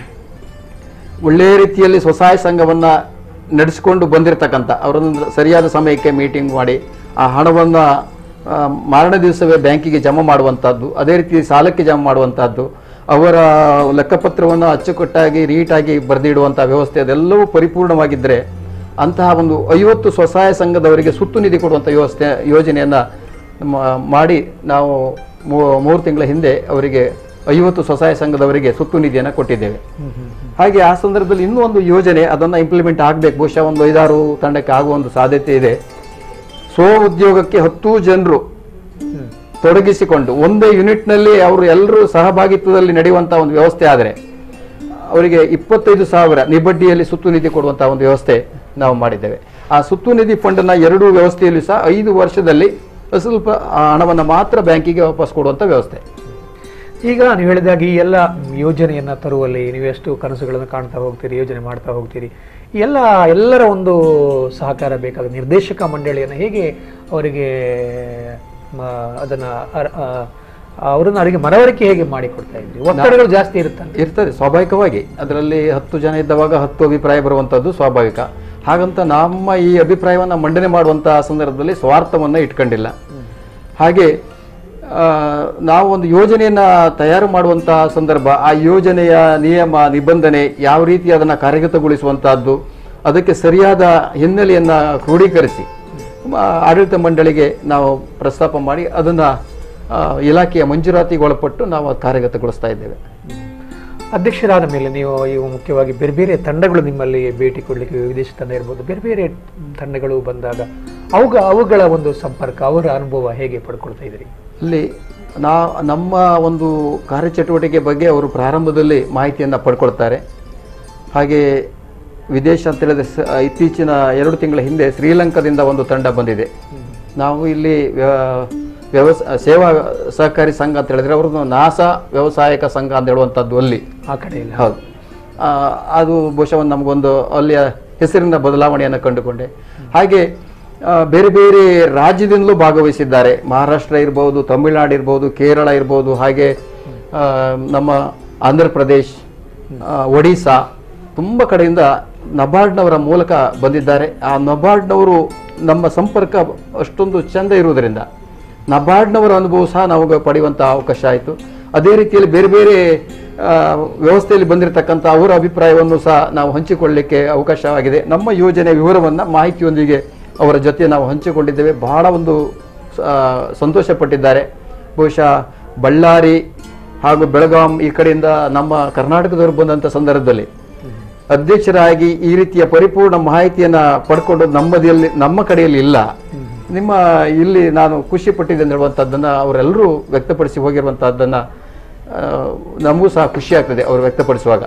ಒಳ್ಳೆಯ ರೀತಿಯಲ್ಲಿ ಸ್ವಸಹಾಯ ಸಂಘವನ್ನು ನಡೆಸಿಕೊಂಡು ಬಂದಿರತಕ್ಕಂಥ ಅವರನ್ನು ಸರಿಯಾದ ಸಮಯಕ್ಕೆ ಮೀಟಿಂಗ್ ಮಾಡಿ ಆ ಹಣವನ್ನು ಮಾರನೇ ದಿವಸವೇ ಬ್ಯಾಂಕಿಗೆ ಜಮಾ ಮಾಡುವಂಥದ್ದು, ಅದೇ ರೀತಿ ಸಾಲಕ್ಕೆ ಜಮಾ ಮಾಡುವಂಥದ್ದು, ಅವರ ಲೆಕ್ಕಪತ್ರವನ್ನು ಅಚ್ಚುಕಟ್ಟಾಗಿ ನೀಟಾಗಿ ಬರೆದಿಡುವಂಥ ವ್ಯವಸ್ಥೆ ಅದೆಲ್ಲವೂ ಪರಿಪೂರ್ಣವಾಗಿದ್ದರೆ ಅಂತಹ ಒಂದು ಐವತ್ತು ಸ್ವಸಹಾಯ ಸಂಘದವರಿಗೆ ಸುತ್ತು ನಿಧಿ ಕೊಡುವಂಥ ವ್ಯವಸ್ಥೆ ಯೋಜನೆಯನ್ನು ಮಾಡಿ ನಾವು ಮೂರು ತಿಂಗಳ ಹಿಂದೆ ಅವರಿಗೆ ಐವತ್ತು ಸ್ವಸಹಾಯ ಸಂಘದವರಿಗೆ ಸುತ್ತು ನಿಧಿಯನ್ನು ಕೊಟ್ಟಿದ್ದೇವೆ. ಹಾಗೆ ಆ ಸಂದರ್ಭದಲ್ಲಿ ಇನ್ನೂ ಒಂದು ಯೋಜನೆ ಅದನ್ನು ಇಂಪ್ಲಿಮೆಂಟ್ ಆಗಬೇಕು, ಬಹುಶಃ ಒಂದು ಐದಾರು ತಂಡಕ್ಕೆ ಆಗುವ ಒಂದು ಸಾಧ್ಯತೆ ಇದೆ. ಸ್ವ ಉದ್ಯೋಗಕ್ಕೆ ಹತ್ತು ಜನರು ತೊಡಗಿಸಿಕೊಂಡು ಒಂದೇ ಯೂನಿಟ್ನಲ್ಲಿ ಅವರು ಎಲ್ಲರೂ ಸಹಭಾಗಿತ್ವದಲ್ಲಿ ನಡೆಯುವಂಥ ಒಂದು ವ್ಯವಸ್ಥೆ ಆದರೆ ಅವರಿಗೆ ಇಪ್ಪತ್ತೈದು ಸಾವಿರ ನಿಬಡ್ಡಿಯಲ್ಲಿ ಸುತ್ತು ನಿಧಿ ಕೊಡುವಂಥ ಒಂದು ವ್ಯವಸ್ಥೆ ನಾವು ಮಾಡಿದ್ದೇವೆ. ಆ ಸುತ್ತು ನಿಧಿ ಫಂಡನ್ನು ಎರಡೂ ವ್ಯವಸ್ಥೆಯಲ್ಲಿ ಸಹ ಐದು ವರ್ಷದಲ್ಲಿ ಸ್ವಲ್ಪ ಹಣವನ್ನು ಮಾತ್ರ ಬ್ಯಾಂಕಿಗೆ ವಾಪಸ್ ಕೊಡುವಂಥ ವ್ಯವಸ್ಥೆ. ಈಗ ನೀವು ಹೇಳಿದಾಗ ಈ ಎಲ್ಲ ಯೋಜನೆಯನ್ನು ತರುವಲ್ಲಿ ನೀವು ಎಷ್ಟು ಕನಸುಗಳನ್ನು ಕಾಣ್ತಾ ಹೋಗ್ತೀರಿ, ಯೋಜನೆ ಮಾಡ್ತಾ ಹೋಗ್ತೀರಿ, ಎಲ್ಲ ಎಲ್ಲರ ಒಂದು ಸಹಕಾರ ಬೇಕಾದ ನಿರ್ದೇಶಕ ಮಂಡಳಿಯನ್ನು ಹೇಗೆ ಅವರಿಗೆ ಅದನ್ನು ಅವರನ್ನು ಅವರಿಗೆ ಮನವರಿಕೆ ಹೇಗೆ ಮಾಡಿಕೊಡ್ತಾ ಇದ್ರಿ? ಒತ್ತಡಗಳು ಜಾಸ್ತಿ ಇರುತ್ತೆ ಇರ್ತದೆ ಸ್ವಾಭಾವಿಕವಾಗಿ. ಅದರಲ್ಲಿ ಹತ್ತು ಜನ ಇದ್ದವಾಗ ಹತ್ತು ಅಭಿಪ್ರಾಯ ಬರುವಂಥದ್ದು ಸ್ವಾಭಾವಿಕ. ಹಾಗಂತ ನಮ್ಮ ಈ ಅಭಿಪ್ರಾಯವನ್ನು ಮಂಡನೆ ಮಾಡುವಂಥ ಸಂದರ್ಭದಲ್ಲಿ ಸ್ವಾರ್ಥವನ್ನು ಇಟ್ಕೊಂಡಿಲ್ಲ. ಹಾಗೆ ನಾವು ಒಂದು ಯೋಜನೆಯನ್ನು ತಯಾರು ಮಾಡುವಂಥ ಸಂದರ್ಭ ಆ ಯೋಜನೆಯ ನಿಯಮ ನಿಬಂಧನೆ ಯಾವ ರೀತಿ ಅದನ್ನು ಕಾರ್ಯಗತಗೊಳಿಸುವಂತಹದ್ದು ಅದಕ್ಕೆ ಸರಿಯಾದ ಹಿನ್ನೆಲೆಯನ್ನು ಕ್ರೋಢೀಕರಿಸಿ ಆಡಳಿತ ಮಂಡಳಿಗೆ ನಾವು ಪ್ರಸ್ತಾಪ ಮಾಡಿ ಅದನ್ನು ಇಲಾಖೆಯ ಮಂಜೂರಾತಿಗೆ ಒಳಪಟ್ಟು ನಾವು ಕಾರ್ಯಗತಗೊಳಿಸ್ತಾ ಇದ್ದೇವೆ. ಅಧ್ಯಕ್ಷರಾದ ಮೇಲೆ ನೀವು ಇವು ಮುಖ್ಯವಾಗಿ ಬೇರೆ ಬೇರೆ ತಂಡಗಳು ನಿಮ್ಮಲ್ಲಿ ಭೇಟಿ ಕೊಡಲಿಕ್ಕೆ ವಿದೇಶಿ ತಂಡ ಇರ್ಬೋದು, ಬೇರೆ ಬೇರೆ ತಂಡಗಳು ಬಂದಾಗ ಅವುಗ ಅವುಗಳ ಒಂದು ಸಂಪರ್ಕ ಅವರ ಅನುಭವ ಹೇಗೆ ಪಡ್ಕೊಳ್ತಾ ಇದ್ದೀರಿ? ಅಲ್ಲಿ ನಾ ನಮ್ಮ ಒಂದು ಕಾರ್ಯಚಟುವಟಿಕೆ ಬಗ್ಗೆ ಅವರು ಪ್ರಾರಂಭದಲ್ಲಿ ಮಾಹಿತಿಯನ್ನು ಪಡ್ಕೊಳ್ತಾರೆ. ಹಾಗೆ ವಿದೇಶ ಅಂತ ಹೇಳಿದ್ರೆ ಇತ್ತೀಚಿನ ಎರಡು ತಿಂಗಳ ಹಿಂದೆ ಶ್ರೀಲಂಕಾದಿಂದ ಒಂದು ತಂಡ ಬಂದಿದೆ. ನಾವು ಇಲ್ಲಿ ವ್ಯವಸ ಸೇವಾ ಸಹಕಾರಿ ಸಂಘ ಅಂತ ಹೇಳಿದ್ರೆ ಅವ್ರದ್ದು ನಾಸ ವ್ಯವಸಾಯಕ ಸಂಘ ಅಂತ ಹೇಳುವಂಥದ್ದು ಅಲ್ಲಿ ಆ ಕಡೆಯಲ್ಲಿ. ಹೌದು. ಅದು ಬಹುಶಃ ನಮಗೊಂದು ಅಲ್ಲಿಯ ಹೆಸರಿನ ಬದಲಾವಣೆಯನ್ನು ಕಂಡುಕೊಂಡೆ. ಹಾಗೆ ಬೇರೆ ಬೇರೆ ರಾಜ್ಯದಿಂದಲೂ ಭಾಗವಹಿಸಿದ್ದಾರೆ. ಮಹಾರಾಷ್ಟ್ರ ಇರ್ಬೋದು, ತಮಿಳುನಾಡು ಇರ್ಬೋದು, ಕೇರಳ ಇರ್ಬೋದು, ಹಾಗೆ ನಮ್ಮ ಆಂಧ್ರ ಪ್ರದೇಶ್, ಒಡಿಶಾ, ತುಂಬ ಕಡೆಯಿಂದ ನಬಾರ್ಡ್ನವರ ಮೂಲಕ ಬಂದಿದ್ದಾರೆ. ಆ ನಬಾರ್ಡ್ನವರು ನಮ್ಮ ಸಂಪರ್ಕ ಅಷ್ಟೊಂದು ಚೆಂದ ಇರುವುದರಿಂದ ನಬಾರ್ಡ್ನವರ ಅನುಭವ ಸಹ ನಾವು ಪಡೆಯುವಂಥ ಅವಕಾಶ ಆಯಿತು. ಅದೇ ರೀತಿಯಲ್ಲಿ ಬೇರೆ ಬೇರೆ ವ್ಯವಸ್ಥೆಯಲ್ಲಿ ಬಂದಿರತಕ್ಕಂಥ ಅವರ ಅಭಿಪ್ರಾಯವನ್ನು ಸಹ ನಾವು ಹಂಚಿಕೊಳ್ಳಲಿಕ್ಕೆ ಅವಕಾಶವಾಗಿದೆ. ನಮ್ಮ ಯೋಜನೆ ವಿವರವನ್ನು ಮಾಹಿತಿಯೊಂದಿಗೆ ಅವರ ಜೊತೆ ನಾವು ಹಂಚಿಕೊಂಡಿದ್ದೇವೆ. ಬಹಳ ಒಂದು ಸಂತೋಷಪಟ್ಟಿದ್ದಾರೆ. ಬಹುಶಃ ಬಳ್ಳಾರಿ ಹಾಗೂ ಬೆಳಗಾಂ ಈ ಕಡೆಯಿಂದ ನಮ್ಮ ಕರ್ನಾಟಕದವರು ಬಂದಂಥ ಸಂದರ್ಭದಲ್ಲಿ ಅಧ್ಯಕ್ಷರಾಗಿ ಈ ರೀತಿಯ ಪರಿಪೂರ್ಣ ಮಾಹಿತಿಯನ್ನು ಪಡ್ಕೊಂಡು ನಮ್ಮದಲ್ಲಿ ನಮ್ಮ ಕಡೆಯಲ್ಲಿ ಇಲ್ಲ, ನಿಮ್ಮ ಇಲ್ಲಿ ನಾನು ಖುಷಿ ಪಟ್ಟಿದ್ದೆ ಹೇಳುವಂಥದ್ದನ್ನು ಅವರೆಲ್ಲರೂ ವ್ಯಕ್ತಪಡಿಸಿ ಹೋಗಿರುವಂಥದ್ದನ್ನು ನಮಗೂ ಸಹ ಖುಷಿ ಆಗ್ತದೆ ಅವರು ವ್ಯಕ್ತಪಡಿಸುವಾಗ.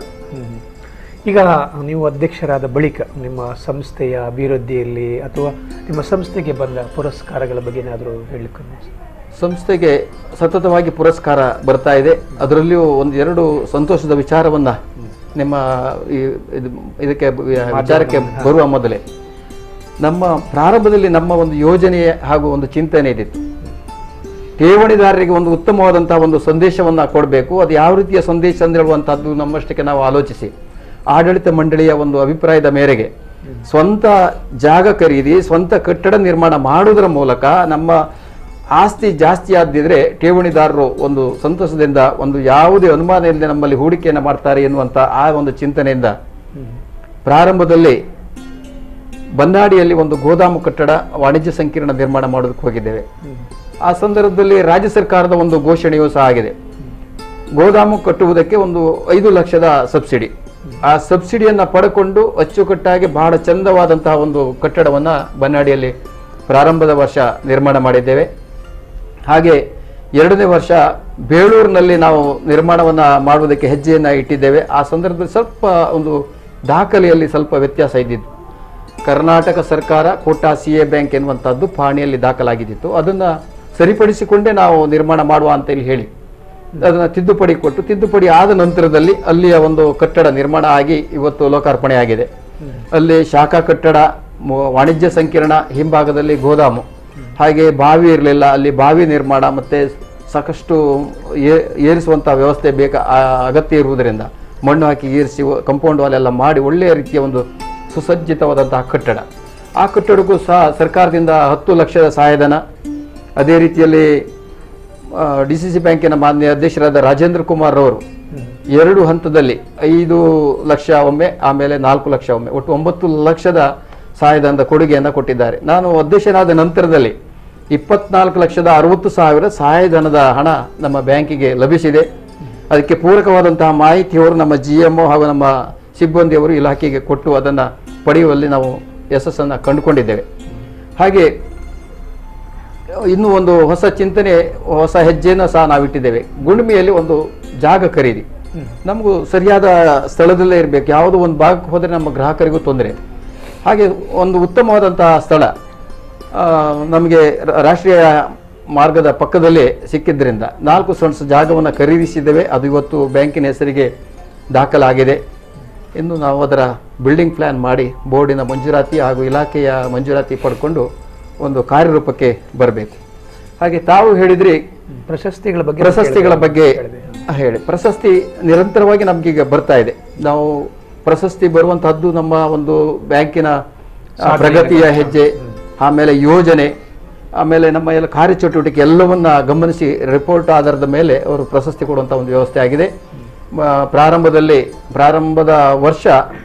ಈಗ ನೀವು ಅಧ್ಯಕ್ಷರಾದ ಬಳಿಕ ನಿಮ್ಮ ಸಂಸ್ಥೆಯ ಅಭಿವೃದ್ಧಿಯಲ್ಲಿ ಅಥವಾ ನಿಮ್ಮ ಸಂಸ್ಥೆಗೆ ಬಂದ ಪುರಸ್ಕಾರಗಳ ಬಗ್ಗೆ ಏನಾದರೂ ಹೇಳಲಿಕ್ಕೆ? ಸಂಸ್ಥೆಗೆ ಸತತವಾಗಿ ಪುರಸ್ಕಾರ ಬರ್ತಾ ಇದೆ. ಅದರಲ್ಲಿಯೂ ಒಂದು ಎರಡು ಸಂತೋಷದ ವಿಚಾರವನ್ನು ನಿಮ್ಮ ಇದಕ್ಕೆ ವಿಚಾರಕ್ಕೆ ಬರುವ ಮೊದಲೇ, ನಮ್ಮ ಪ್ರಾರಂಭದಲ್ಲಿ ನಮ್ಮ ಒಂದು ಯೋಜನೆ ಹಾಗೂ ಒಂದು ಚಿಂತನೆ ಇದ್ದಿತ್ತು. ಠೇವಣಿದಾರರಿಗೆ ಒಂದು ಉತ್ತಮವಾದಂತಹ ಒಂದು ಸಂದೇಶವನ್ನು ಕೊಡಬೇಕು. ಅದು ಯಾವ ರೀತಿಯ ಸಂದೇಶ ಅಂತ ಹೇಳುವಂಥದ್ದು ನಮ್ಮಷ್ಟಕ್ಕೆ ನಾವು ಆಲೋಚಿಸಿ ಆಡಳಿತ ಮಂಡಳಿಯ ಒಂದು ಅಭಿಪ್ರಾಯದ ಮೇರೆಗೆ ಸ್ವಂತ ಜಾಗ ಖರೀದಿ, ಸ್ವಂತ ಕಟ್ಟಡ ನಿರ್ಮಾಣ ಮಾಡುವುದರ ಮೂಲಕ ನಮ್ಮ ಆಸ್ತಿ ಜಾಸ್ತಿ ಆದಿದ್ರೆ ಠೇವಣಿದಾರರು ಒಂದು ಸಂತೋಷದಿಂದ ಒಂದು ಯಾವುದೇ ಅನುಮಾನ ಇಲ್ಲದೆ ನಮ್ಮಲ್ಲಿ ಹೂಡಿಕೆಯನ್ನು ಮಾಡ್ತಾರೆ ಎನ್ನುವಂಥ ಆ ಒಂದು ಚಿಂತನೆಯಿಂದ ಪ್ರಾರಂಭದಲ್ಲಿ ಬನ್ನಾಡಿಯಲ್ಲಿ ಒಂದು ಗೋದಾಮು ಕಟ್ಟಡ ವಾಣಿಜ್ಯ ಸಂಕೀರ್ಣ ನಿರ್ಮಾಣ ಮಾಡೋದಕ್ಕೆ ಹೋಗಿದ್ದೇವೆ. ಆ ಸಂದರ್ಭದಲ್ಲಿ ರಾಜ್ಯ ಸರ್ಕಾರದ ಒಂದು ಘೋಷಣೆಯೂ ಸಹ ಆಗಿದೆ. ಗೋದಾಮು ಕಟ್ಟುವುದಕ್ಕೆ ಒಂದು ಐದು ಲಕ್ಷದ ಸಬ್ಸಿಡಿ. ಆ ಸಬ್ಸಿಡಿಯನ್ನು ಪಡ್ಕೊಂಡು ಅಚ್ಚುಕಟ್ಟಾಗಿ ಬಹಳ ಚಂದವಾದಂತಹ ಒಂದು ಕಟ್ಟಡವನ್ನು ಬನ್ನಾಡಿಯಲ್ಲಿ ಪ್ರಾರಂಭದ ವರ್ಷ ನಿರ್ಮಾಣ ಮಾಡಿದ್ದೇವೆ. ಹಾಗೆ ಎರಡನೇ ವರ್ಷ ಬೇಳೂರಿನಲ್ಲಿ ನಾವು ನಿರ್ಮಾಣವನ್ನು ಮಾಡುವುದಕ್ಕೆ ಹೆಜ್ಜೆಯನ್ನು ಇಟ್ಟಿದ್ದೇವೆ. ಆ ಸಂದರ್ಭದಲ್ಲಿ ಸ್ವಲ್ಪ ಒಂದು ದಾಖಲೆಯಲ್ಲಿ ಸ್ವಲ್ಪ ವ್ಯತ್ಯಾಸ ಇದ್ದಿದ್ದು. ಕರ್ನಾಟಕ ಸರ್ಕಾರ ಕೋಟಾ ಸಿ ಎ ಬ್ಯಾಂಕ್ ಎನ್ನುವಂಥದ್ದು ಪಾಣಿಯಲ್ಲಿ ದಾಖಲಾಗಿದ್ದಿತ್ತು. ಅದನ್ನು ಸರಿಪಡಿಸಿಕೊಂಡೇ ನಾವು ನಿರ್ಮಾಣ ಮಾಡುವ ಅಂತ ಹೇಳಿ ಅದನ್ನು ತಿದ್ದುಪಡಿ ಕೊಟ್ಟು, ತಿದ್ದುಪಡಿ ಆದ ನಂತರದಲ್ಲಿ ಅಲ್ಲಿಯ ಒಂದು ಕಟ್ಟಡ ನಿರ್ಮಾಣ ಆಗಿ ಇವತ್ತು ಲೋಕಾರ್ಪಣೆ ಆಗಿದೆ. ಅಲ್ಲಿ ಶಾಖಾ ಕಟ್ಟಡ, ವಾಣಿಜ್ಯ ಸಂಕೀರ್ಣ, ಹಿಂಭಾಗದಲ್ಲಿ ಗೋದಾಮು, ಹಾಗೆ ಬಾವಿ ಇರಲಿಲ್ಲ, ಅಲ್ಲಿ ಬಾವಿ ನಿರ್ಮಾಣ ಮತ್ತು ಸಾಕಷ್ಟು ಏರಿಸುವಂಥ ವ್ಯವಸ್ಥೆ ಬೇಕ ಅಗತ್ಯ ಇರುವುದರಿಂದ ಮಣ್ಣು ಹಾಕಿ ಏರಿಸಿ ಕಂಪೌಂಡ್ ವಾಲ್ ಎಲ್ಲ ಮಾಡಿ ಒಳ್ಳೆಯ ರೀತಿಯ ಒಂದು ಸುಸಜ್ಜಿತವಾದಂತಹ ಕಟ್ಟಡ. ಆ ಕಟ್ಟಡಕ್ಕೂ ಸಹ ಸರ್ಕಾರದಿಂದ ಹತ್ತು ಲಕ್ಷದ ಸಹಾಯಧನ, ಅದೇ ರೀತಿಯಲ್ಲಿ ಡಿ ಸಿ ಸಿ ಬ್ಯಾಂಕಿನ ಮಾನ್ಯ ಅಧ್ಯಕ್ಷರಾದ ರಾಜೇಂದ್ರ ಕುಮಾರ್ ಅವರು ಎರಡು ಹಂತದಲ್ಲಿ ಐದು ಲಕ್ಷ ಒಮ್ಮೆ, ಆಮೇಲೆ ನಾಲ್ಕು ಲಕ್ಷ ಒಮ್ಮೆ, ಒಟ್ಟು ಒಂಬತ್ತು ಲಕ್ಷದ ಸಹಾಯಧನದ ಕೊಡುಗೆಯನ್ನು ಕೊಟ್ಟಿದ್ದಾರೆ. ನಾನು ಅಧ್ಯಕ್ಷನಾದ ನಂತರದಲ್ಲಿ ಇಪ್ಪತ್ನಾಲ್ಕು ಲಕ್ಷದ ಅರವತ್ತು ಸಾವಿರ ಸಹಾಯಧನದ ಹಣ ನಮ್ಮ ಬ್ಯಾಂಕಿಗೆ ಲಭಿಸಿದೆ. ಅದಕ್ಕೆ ಪೂರಕವಾದಂತಹ ಮಾಹಿತಿಯವರು ನಮ್ಮ ಜಿ ಎಮ್ ಒ ಹಾಗೂ ನಮ್ಮ ಸಿಬ್ಬಂದಿಯವರು ಇಲಾಖೆಗೆ ಕೊಟ್ಟು ಅದನ್ನು ಪಡೆಯುವಲ್ಲಿ ನಾವು ಯಶಸ್ಸನ್ನು ಕಂಡುಕೊಂಡಿದ್ದೇವೆ. ಹಾಗೆ ಇನ್ನೂ ಒಂದು ಹೊಸ ಚಿಂತನೆ, ಹೊಸ ಹೆಜ್ಜೆಯನ್ನು ಸಹ ನಾವಿಟ್ಟಿದ್ದೇವೆ. ಗುಂಡ್ಮಿಯಲ್ಲಿ ಒಂದು ಜಾಗ ಖರೀದಿ. ನಮಗೂ ಸರಿಯಾದ ಸ್ಥಳದಲ್ಲೇ ಇರಬೇಕು. ಯಾವುದೋ ಒಂದು ಭಾಗಕ್ಕೆ ಹೋದರೆ ನಮ್ಮ ಗ್ರಾಹಕರಿಗೂ ತೊಂದರೆ. ಹಾಗೆ ಒಂದು ಉತ್ತಮವಾದಂತಹ ಸ್ಥಳ ನಮಗೆ ರಾಷ್ಟ್ರೀಯ ಮಾರ್ಗದ ಪಕ್ಕದಲ್ಲೇ ಸಿಕ್ಕಿದ್ದರಿಂದ ನಾಲ್ಕು ಸೆಂಟ್ಸ್ ಜಾಗವನ್ನು ಖರೀದಿಸಿದ್ದೇವೆ. ಅದು ಇವತ್ತು ಬ್ಯಾಂಕಿನ ಹೆಸರಿಗೆ ದಾಖಲಾಗಿದೆ. ಇನ್ನು ನಾವು ಅದರ ಬಿಲ್ಡಿಂಗ್ ಪ್ಲ್ಯಾನ್ ಮಾಡಿ ಬೋರ್ಡಿನ ಮಂಜೂರಾತಿ ಹಾಗೂ ಇಲಾಖೆಯ ಮಂಜೂರಾತಿ ಪಡ್ಕೊಂಡು ಒಂದು ಕಾರ್ಯರೂಪಕ್ಕೆ ಬರಬೇಕು. ಹಾಗೆ ತಾವು ಹೇಳಿದ್ರಿ ಪ್ರಶಸ್ತಿಗಳ ಬಗ್ಗೆ ಪ್ರಶಸ್ತಿಗಳ ಬಗ್ಗೆ ಹೇಳಿ. ಪ್ರಶಸ್ತಿ ನಿರಂತರವಾಗಿ ನಮಗೀಗ ಬರ್ತಾ ಇದೆ. ನಾವು ಪ್ರಶಸ್ತಿ ಬರುವಂತಹದ್ದು ನಮ್ಮ ಒಂದು ಬ್ಯಾಂಕಿನ ಪ್ರಗತಿಯ ಹೆಜ್ಜೆ, ಆಮೇಲೆ ಯೋಜನೆ, ಆಮೇಲೆ ನಮ್ಮ ಎಲ್ಲ ಕಾರ್ಯಚಟುವಟಿಕೆ ಎಲ್ಲವನ್ನ ಗಮನಿಸಿ ರಿಪೋರ್ಟ್ ಆಧಾರದ ಮೇಲೆ ಅವರು ಪ್ರಶಸ್ತಿ ಕೊಡುವಂಥ ಒಂದು ವ್ಯವಸ್ಥೆ ಆಗಿದೆ. ಪ್ರಾರಂಭದಲ್ಲಿ ಪ್ರಾರಂಭದ ವರ್ಷ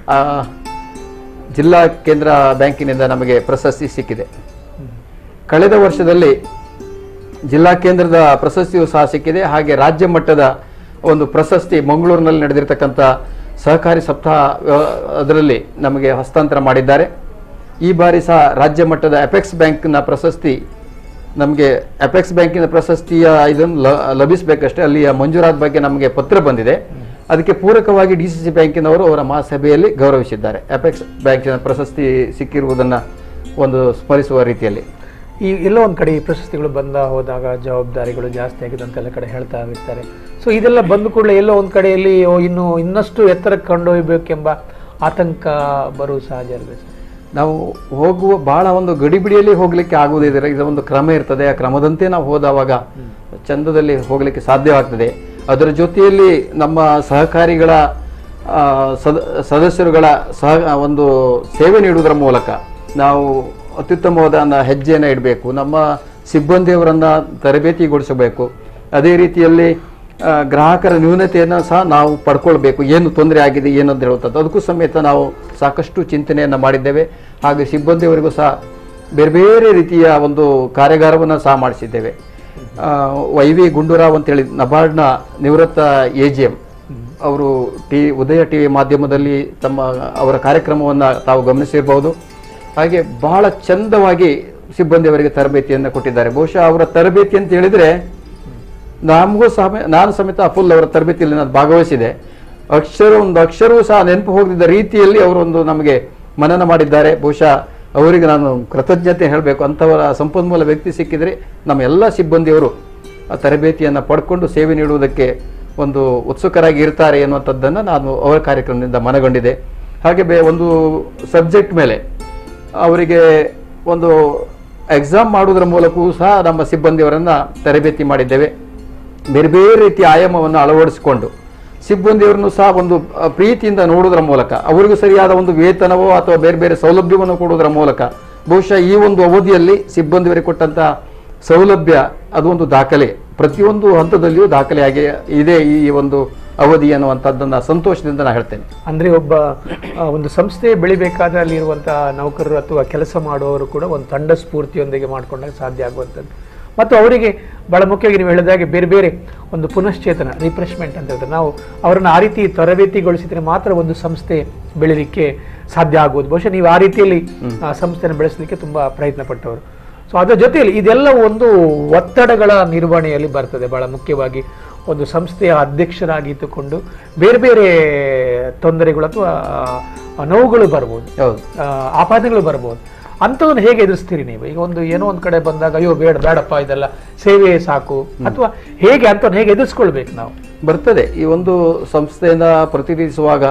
ಜಿಲ್ಲಾ ಕೇಂದ್ರ ಬ್ಯಾಂಕಿನಿಂದ ನಮಗೆ ಪ್ರಶಸ್ತಿ ಸಿಕ್ಕಿದೆ. ಕಳೆದ ವರ್ಷದಲ್ಲಿ ಜಿಲ್ಲಾ ಕೇಂದ್ರದ ಪ್ರಶಸ್ತಿಯೂ ಸಹ ಸಿಕ್ಕಿದೆ. ಹಾಗೆ ರಾಜ್ಯ ಮಟ್ಟದ ಒಂದು ಪ್ರಶಸ್ತಿ ಮಂಗಳೂರಿನಲ್ಲಿ ನಡೆದಿರತಕ್ಕಂಥ ಸಹಕಾರಿ ಸಪ್ತಾಹ ಅದರಲ್ಲಿ ನಮಗೆ ಹಸ್ತಾಂತರ ಮಾಡಿದ್ದಾರೆ. ಈ ಬಾರಿ ಸಹ ರಾಜ್ಯ ಮಟ್ಟದ ಅಪೆಕ್ಸ್ ಬ್ಯಾಂಕ್ನ ಪ್ರಶಸ್ತಿ ನಮಗೆ ಅಪೆಕ್ಸ್ ಬ್ಯಾಂಕಿನ ಪ್ರಶಸ್ತಿಯ ಇದನ್ನು ಲಭಿಸಬೇಕಷ್ಟೇ. ಅಲ್ಲಿಯ ಮಂಜೂರಾದ ಬಗ್ಗೆ ನಮಗೆ ಪತ್ರ ಬಂದಿದೆ. ಅದಕ್ಕೆ ಪೂರಕವಾಗಿ ಡಿ ಸಿ ಸಿ ಬ್ಯಾಂಕಿನವರು ಅವರ ಮಹಾಸಭೆಯಲ್ಲಿ ಗೌರವಿಸಿದ್ದಾರೆ. ಅಪೆಕ್ಸ್ ಬ್ಯಾಂಕಿನ ಪ್ರಶಸ್ತಿ ಸಿಕ್ಕಿರುವುದನ್ನು ಒಂದು ಸ್ಮರಿಸುವ ರೀತಿಯಲ್ಲಿ. ಈ ಎಲ್ಲೋ ಒಂದು ಕಡೆ ಈ ಪ್ರಶಸ್ತಿಗಳು ಬಂದ ಹೋದಾಗ ಜವಾಬ್ದಾರಿಗಳು ಜಾಸ್ತಿ ಆಗಿದೆ ಅಂತೆಲ್ಲ ಕಡೆ ಹೇಳ್ತಾ ಇರ್ತಾರೆ. ಸೊ ಇದೆಲ್ಲ ಬಂದ ಕೂಡಲೇ ಎಲ್ಲೋ ಒಂದು ಕಡೆಯಲ್ಲಿ ಓ ಇನ್ನು ಇನ್ನಷ್ಟು ಎತ್ತರಕ್ಕೆ ಕೊಂಡೊಯ್ಯಬೇಕೆಂಬ ಆತಂಕ ಬರುವ ಸಹಜ ಅಲ್ವೇ ಸರ್? ನಾವು ಹೋಗುವ ಬಹಳ ಒಂದು ಗಡಿಬಿಡಿಯಲ್ಲಿ ಹೋಗ್ಲಿಕ್ಕೆ ಆಗುವುದಿದ್ರೆ ಇದು ಒಂದು ಕ್ರಮ ಇರ್ತದೆ. ಆ ಕ್ರಮದಂತೆ ನಾವು ಹೋದವಾಗ ಚಂದದಲ್ಲಿ ಹೋಗ್ಲಿಕ್ಕೆ ಸಾಧ್ಯವಾಗ್ತದೆ. ಅದರ ಜೊತೆಯಲ್ಲಿ ನಮ್ಮ ಸಹಕಾರಿಗಳ ಸದ ಸದಸ್ಯರುಗಳ ಸಹ ಒಂದು ಸೇವೆ ನೀಡುವುದರ ಮೂಲಕ ನಾವು ಅತ್ಯುತ್ತಮವಾದ ಹೆಜ್ಜೆಯನ್ನು ಇಡಬೇಕು. ನಮ್ಮ ಸಿಬ್ಬಂದಿಯವರನ್ನು ತರಬೇತಿಗೊಳಿಸಬೇಕು. ಅದೇ ರೀತಿಯಲ್ಲಿ ಗ್ರಾಹಕರ ನ್ಯೂನತೆಯನ್ನು ಸಹ ನಾವು ಪಡ್ಕೊಳ್ಬೇಕು. ಏನು ತೊಂದರೆ ಆಗಿದೆ ಏನು ಅಂತ ಹೇಳುವಂಥದ್ದು ಅದಕ್ಕೂ ಸಮೇತ ನಾವು ಸಾಕಷ್ಟು ಚಿಂತನೆಯನ್ನು ಮಾಡಿದ್ದೇವೆ. ಹಾಗೆ ಸಿಬ್ಬಂದಿಯವರಿಗೂ ಸಹ ಬೇರೆ ಬೇರೆ ರೀತಿಯ ಒಂದು ಕಾರ್ಯಾಗಾರವನ್ನು ಸಹ ಮಾಡಿಸಿದ್ದೇವೆ. ವೈ ವಿ ಗುಂಡೂರಾವ್ ಅಂತೇಳಿ ನಬಾರ್ಡ್ನ ನಿವೃತ್ತ ಎ ಜಿ ಎಂ ಅವರು ಟಿ ಉದಯ ಟಿ ವಿ ಮಾಧ್ಯಮದಲ್ಲಿ ತಮ್ಮ ಅವರ ಕಾರ್ಯಕ್ರಮವನ್ನು ತಾವು ಗಮನಿಸಿರಬಹುದು. ಹಾಗೆ ಬಹಳ ಚಂದವಾಗಿ ಸಿಬ್ಬಂದಿಯವರಿಗೆ ತರಬೇತಿಯನ್ನು ಕೊಟ್ಟಿದ್ದಾರೆ. ಬಹುಶಃ ಅವರ ತರಬೇತಿ ಅಂತ ಹೇಳಿದರೆ ನಮಗೂ ಸಹ ನಾನು ಸಮೇತ ಫುಲ್ ಅವರ ತರಬೇತಿಯಲ್ಲಿ ನಾನು ಭಾಗವಹಿಸಿದೆ. ಅಕ್ಷರ ಒಂದು ಅಕ್ಷರವೂ ಸಹ ನೆನಪು ಹೋಗದಿದ್ದ ರೀತಿಯಲ್ಲಿ ಅವರೊಂದು ನಮಗೆ ಮನನ ಮಾಡಿದ್ದಾರೆ. ಬಹುಶಃ ಅವರಿಗೆ ನಾನು ಕೃತಜ್ಞತೆ ಹೇಳಬೇಕು. ಅಂಥವರ ಸಂಪನ್ಮೂಲ ವ್ಯಕ್ತಿ ಸಿಕ್ಕಿದರೆ ನಮ್ಮ ಎಲ್ಲ ಸಿಬ್ಬಂದಿಯವರು ಆ ತರಬೇತಿಯನ್ನು ಪಡ್ಕೊಂಡು ಸೇವೆ ನೀಡುವುದಕ್ಕೆ ಒಂದು ಉತ್ಸುಕರಾಗಿ ಇರ್ತಾರೆ ಎನ್ನುವಂಥದ್ದನ್ನು ನಾನು ಅವರ ಕಾರ್ಯಕ್ರಮದಿಂದ ಮನಗೊಂಡಿದೆ. ಹಾಗೆ ಬೇ ಒಂದು ಸಬ್ಜೆಕ್ಟ್ ಮೇಲೆ ಅವರಿಗೆ ಒಂದು ಎಕ್ಸಾಮ್ ಮಾಡುವುದರ ಮೂಲಕವೂ ಸಹ ನಮ್ಮ ಸಿಬ್ಬಂದಿಯವರನ್ನು ತರಬೇತಿ ಮಾಡಿದ್ದೇವೆ. ಬೇರೆ ಬೇರೆ ರೀತಿಯ ಆಯಾಮವನ್ನು ಅಳವಡಿಸಿಕೊಂಡು ಸಿಬ್ಬಂದಿಯವರನ್ನು ಸಹ ಒಂದು ಪ್ರೀತಿಯಿಂದ ನೋಡುವುದರ ಮೂಲಕ ಅವರಿಗೂ ಸರಿಯಾದ ಒಂದು ವೇತನವೋ ಅಥವಾ ಬೇರೆ ಬೇರೆ ಸೌಲಭ್ಯವನ್ನು ಕೊಡುವುದರ ಮೂಲಕ ಬಹುಶಃ ಈ ಒಂದು ಅವಧಿಯಲ್ಲಿ ಸಿಬ್ಬಂದಿಯವರಿಗೆ ಕೊಟ್ಟಂತಹ ಸೌಲಭ್ಯ ಅದು ಒಂದು ದಾಖಲೆ. ಪ್ರತಿಯೊಂದು ಹಂತದಲ್ಲಿಯೂ ದಾಖಲೆಯಾಗಿ ಇದೆ ಈ ಒಂದು ಅವಧಿ ಅನ್ನುವಂಥದ್ದನ್ನು ಸಂತೋಷದಿಂದ ನಾನು ಹೇಳ್ತೇನೆ. ಅಂದರೆ ಒಬ್ಬ ಒಂದು ಸಂಸ್ಥೆ ಬೆಳಿಬೇಕಾದ್ರೆ ಅಲ್ಲಿರುವಂತಹ ನೌಕರರು ಅಥವಾ ಕೆಲಸ ಮಾಡುವವರು ಕೂಡ ಒಂದು ತಂಡ ಸ್ಫೂರ್ತಿಯೊಂದಿಗೆ ಮಾಡಿಕೊಂಡಾಗ ಸಾಧ್ಯ ಆಗುವಂಥದ್ದು. ಮತ್ತು ಅವರಿಗೆ ಬಹಳ ಮುಖ್ಯವಾಗಿ ನೀವು ಹೇಳಿದಾಗೆ ಬೇರೆ ಬೇರೆ ಒಂದು ಪುನಶ್ಚೇತನ ರಿಫ್ರೆಶ್ಮೆಂಟ್ ಅಂತ ಹೇಳ್ತಾರೆ. ನಾವು ಅವರನ್ನು ಆ ರೀತಿ ತರಬೇತಿಗೊಳಿಸಿದರೆ ಮಾತ್ರ ಒಂದು ಸಂಸ್ಥೆ ಬೆಳೀಲಿಕ್ಕೆ ಸಾಧ್ಯ ಆಗುವುದು. ಬಹುಶಃ ನೀವು ಆ ರೀತಿಯಲ್ಲಿ ಆ ಸಂಸ್ಥೆಯನ್ನು ಬೆಳೆಸಲಿಕ್ಕೆ ತುಂಬ ಪ್ರಯತ್ನ ಪಟ್ಟವರು. ಸೊ ಅದರ ಜೊತೆಯಲ್ಲಿ ಇದೆಲ್ಲ ಒಂದು ಒತ್ತಡಗಳ ನಿರ್ವಹಣೆಯಲ್ಲಿ ಬರ್ತದೆ. ಬಹಳ ಮುಖ್ಯವಾಗಿ ಒಂದು ಸಂಸ್ಥೆಯ ಅಧ್ಯಕ್ಷರಾಗಿ ಇದ್ದುಕೊಂಡು ಬೇರೆ ಬೇರೆ ತೊಂದರೆಗಳು ಅಥವಾ ನೋವುಗಳು ಬರ್ಬೋದು, ಆಪಾದನೆಗಳು ಬರ್ಬೋದು. ಅಂಥವನ್ನು ಹೇಗೆ ಎದುರಿಸ್ತೀರಿ ನೀವು? ಈಗ ಒಂದು ಏನೋ ಒಂದು ಕಡೆ ಬಂದಾಗ ಅಯ್ಯೋ ಬೇಡ ಬೇಡಪ್ಪ ಇದೆಲ್ಲ ಸೇವೆ ಸಾಕು, ಅಥವಾ ಹೇಗೆ ಅಂಥವನ್ನು ಹೇಗೆ ಎದುರಿಸ್ಕೊಳ್ಬೇಕು ನಾವು? ಬರ್ತದೆ. ಈ ಒಂದು ಸಂಸ್ಥೆಯಿಂದ ಪ್ರತಿನಿಧಿಸುವಾಗ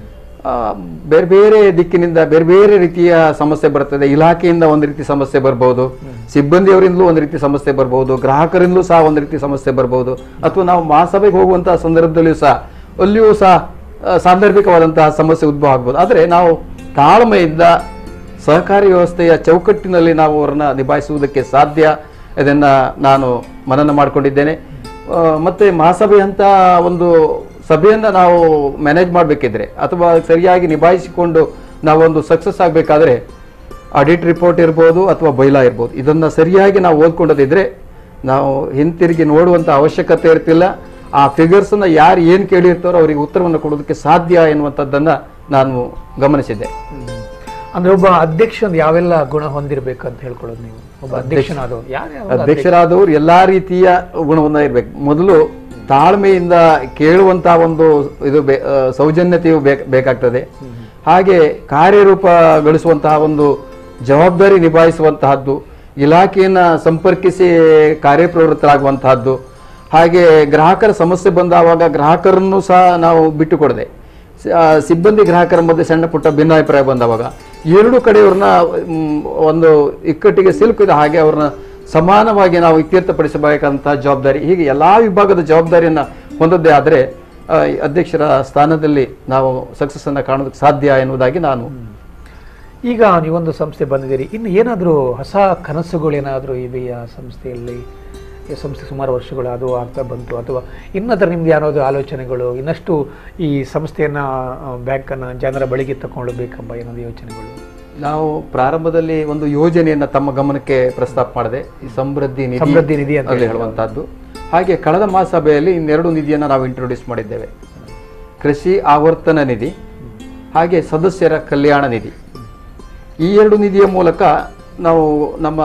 ಬೇರೆ ಬೇರೆ ದಿಕ್ಕಿನಿಂದ ಬೇರೆ ಬೇರೆ ರೀತಿಯ ಸಮಸ್ಯೆ ಬರ್ತದೆ. ಇಲಾಖೆಯಿಂದ ಒಂದು ರೀತಿ ಸಮಸ್ಯೆ ಬರ್ಬೋದು, ಸಿಬ್ಬಂದಿಯವರಿಂದಲೂ ಒಂದು ರೀತಿ ಸಮಸ್ಯೆ ಬರ್ಬೋದು, ಗ್ರಾಹಕರಿಂದಲೂ ಸಹ ಒಂದು ರೀತಿ ಸಮಸ್ಯೆ ಬರ್ಬೋದು, ಅಥವಾ ನಾವು ಮಹಾಸಭೆಗೆ ಹೋಗುವಂತಹ ಸಂದರ್ಭದಲ್ಲಿಯೂ ಸಹ ಅಲ್ಲಿಯೂ ಸಹ ಸಾಂದರ್ಭಿಕವಾದಂತಹ ಸಮಸ್ಯೆ ಉದ್ಭವ ಆಗ್ಬೋದು. ಆದರೆ ನಾವು ತಾಳ್ಮೆಯಿಂದ ಸಹಕಾರಿ ವ್ಯವಸ್ಥೆಯ ಚೌಕಟ್ಟಿನಲ್ಲಿ ನಾವು ಅವರನ್ನು ನಿಭಾಯಿಸುವುದಕ್ಕೆ ಸಾಧ್ಯ. ಇದನ್ನು ನಾನು ಮನನ ಮಾಡಿಕೊಂಡಿದ್ದೇನೆ. ಮತ್ತು ಮಹಾಸಭೆ ಅಂತ ಒಂದು ಸಭೆಯನ್ನು ನಾವು ಮ್ಯಾನೇಜ್ ಮಾಡಬೇಕಿದ್ರೆ ಅಥವಾ ಸರಿಯಾಗಿ ನಿಭಾಯಿಸಿಕೊಂಡು ನಾವೊಂದು ಸಕ್ಸಸ್ ಆಗಬೇಕಾದ್ರೆ ಆಡಿಟ್ ರಿಪೋರ್ಟ್ ಇರ್ಬೋದು ಅಥವಾ ಬೈಲಾ ಇರ್ಬೋದು, ಇದನ್ನು ಸರಿಯಾಗಿ ನಾವು ಓದ್ಕೊಂಡದಿದ್ರೆ ನಾವು ಹಿಂತಿರುಗಿ ನೋಡುವಂಥ ಅವಶ್ಯಕತೆ ಇರ್ತಿಲ್ಲ. ಆ ಫಿಗರ್ಸನ್ನು ಯಾರು ಏನು ಕೇಳಿರ್ತಾರೋ ಅವರಿಗೆ ಉತ್ತರವನ್ನು ಕೊಡೋದಕ್ಕೆ ಸಾಧ್ಯ ಎನ್ನುವಂಥದ್ದನ್ನು ನಾನು ಗಮನಿಸಿದ್ದೆ. ಅಂದ್ರೆ ಒಬ್ಬ ಅಧ್ಯಕ್ಷ ಯಾವೆಲ್ಲ ಗುಣ ಹೊಂದಿರಬೇಕು ಅಂತ ಹೇಳ್ಕೊಳ್ಳೋದು ನೀವು? ಒಬ್ಬ ಅಧ್ಯಕ್ಷನಾದವರು ಅಧ್ಯಕ್ಷರಾದವರು ಎಲ್ಲಾ ರೀತಿಯ ಗುಣವನ್ನ ಇರ್ಬೇಕು. ಮೊದಲು ತಾಳ್ಮೆಯಿಂದ ಕೇಳುವಂತಹ ಒಂದು ಇದು ಸೌಜನ್ಯತೆಯು ಬೇಕಾಗ್ತದೆ. ಹಾಗೆ ಕಾರ್ಯರೂಪಗೊಳಿಸುವಂತಹ ಒಂದು ಜವಾಬ್ದಾರಿ ನಿಭಾಯಿಸುವಂತಹದ್ದು, ಇಲಾಖೆಯನ್ನ ಸಂಪರ್ಕಿಸಿ ಕಾರ್ಯಪ್ರವೃತ್ತರಾಗುವಂತಹದ್ದು, ಹಾಗೆ ಗ್ರಾಹಕರ ಸಮಸ್ಯೆ ಬಂದಾವಾಗ ಗ್ರಾಹಕರನ್ನು ಸಹ ನಾವು ಬಿಟ್ಟು ಕೊಡದೆ, ಸಿಬ್ಬಂದಿ ಗ್ರಾಹಕರ ಮಧ್ಯೆ ಸಣ್ಣ ಪುಟ್ಟ ಭಿನ್ನಾಭಿಪ್ರಾಯ ಬಂದವಾಗ ಎರಡು ಕಡೆಯವ್ರನ್ನ ಒಂದು ಇಕ್ಕಟ್ಟಿಗೆ ಸಿಲುಕಿದ ಹಾಗೆ ಅವ್ರನ್ನ ಸಮಾನವಾಗಿ ನಾವು ಇತ್ಯರ್ಥಪಡಿಸಬೇಕಂತಹ ಜವಾಬ್ದಾರಿ, ಹೀಗೆ ಎಲ್ಲಾ ವಿಭಾಗದ ಜವಾಬ್ದಾರಿಯನ್ನ ಹೊಂದದ್ದೇ ಆದರೆ ಅಧ್ಯಕ್ಷರ ಸ್ಥಾನದಲ್ಲಿ ನಾವು ಸಕ್ಸಸ್ ಅನ್ನ ಕಾಣೋದಕ್ಕೆ ಸಾಧ್ಯ ಎನ್ನುವುದಾಗಿ ನಾನು. ಈಗ ನೀವೊಂದು ಸಂಸ್ಥೆ ಬಂದಿದ್ದೀರಿ, ಇನ್ನು ಏನಾದರೂ ಹೊಸ ಕನಸುಗಳೇನಾದರೂ ಇವೆಯಾ ಸಂಸ್ಥೆಯಲ್ಲಿ? ಸಂಸ್ಥೆ ಸುಮಾರು ವರ್ಷಗಳು ಅದು ಆಗ್ತಾ ಬಂತು, ಅಥವಾ ಇನ್ನದರ ನಿಮ್ದು ಯಾರಾದರೂ ಆಲೋಚನೆಗಳು, ಇನ್ನಷ್ಟು ಈ ಸಂಸ್ಥೆಯನ್ನು ಬ್ಯಾಂಕನ್ನು ಜನರ ಬಳಿಗೆ ತಗೊಳ್ಬೇಕೆಂಬ ಏನಾದರೂ ಯೋಚನೆಗಳು? ನಾವು ಪ್ರಾರಂಭದಲ್ಲಿ ಒಂದು ಯೋಜನೆಯನ್ನು ತಮ್ಮ ಗಮನಕ್ಕೆ ಪ್ರಸ್ತಾಪ ಮಾಡಿದೆ, ಈ ಸಮೃದ್ಧಿ ನಿಧಿ ಸಮೃದ್ಧಿ ನಿಧಿ ಅಂತ ಹೇಳುವಂತಹದ್ದು. ಹಾಗೆ ಕಳೆದ ಮಹಾಸಭೆಯಲ್ಲಿ ಇನ್ನೆರಡು ನಿಧಿಯನ್ನು ನಾವು ಇಂಟ್ರೊಡ್ಯೂಸ್ ಮಾಡಿದ್ದೇವೆ, ಕೃಷಿ ಆವರ್ತನ ನಿಧಿ ಹಾಗೆ ಸದಸ್ಯರ ಕಲ್ಯಾಣ ನಿಧಿ. ಈ ಎರಡು ನಿಧಿಯ ಮೂಲಕ ನಾವು ನಮ್ಮ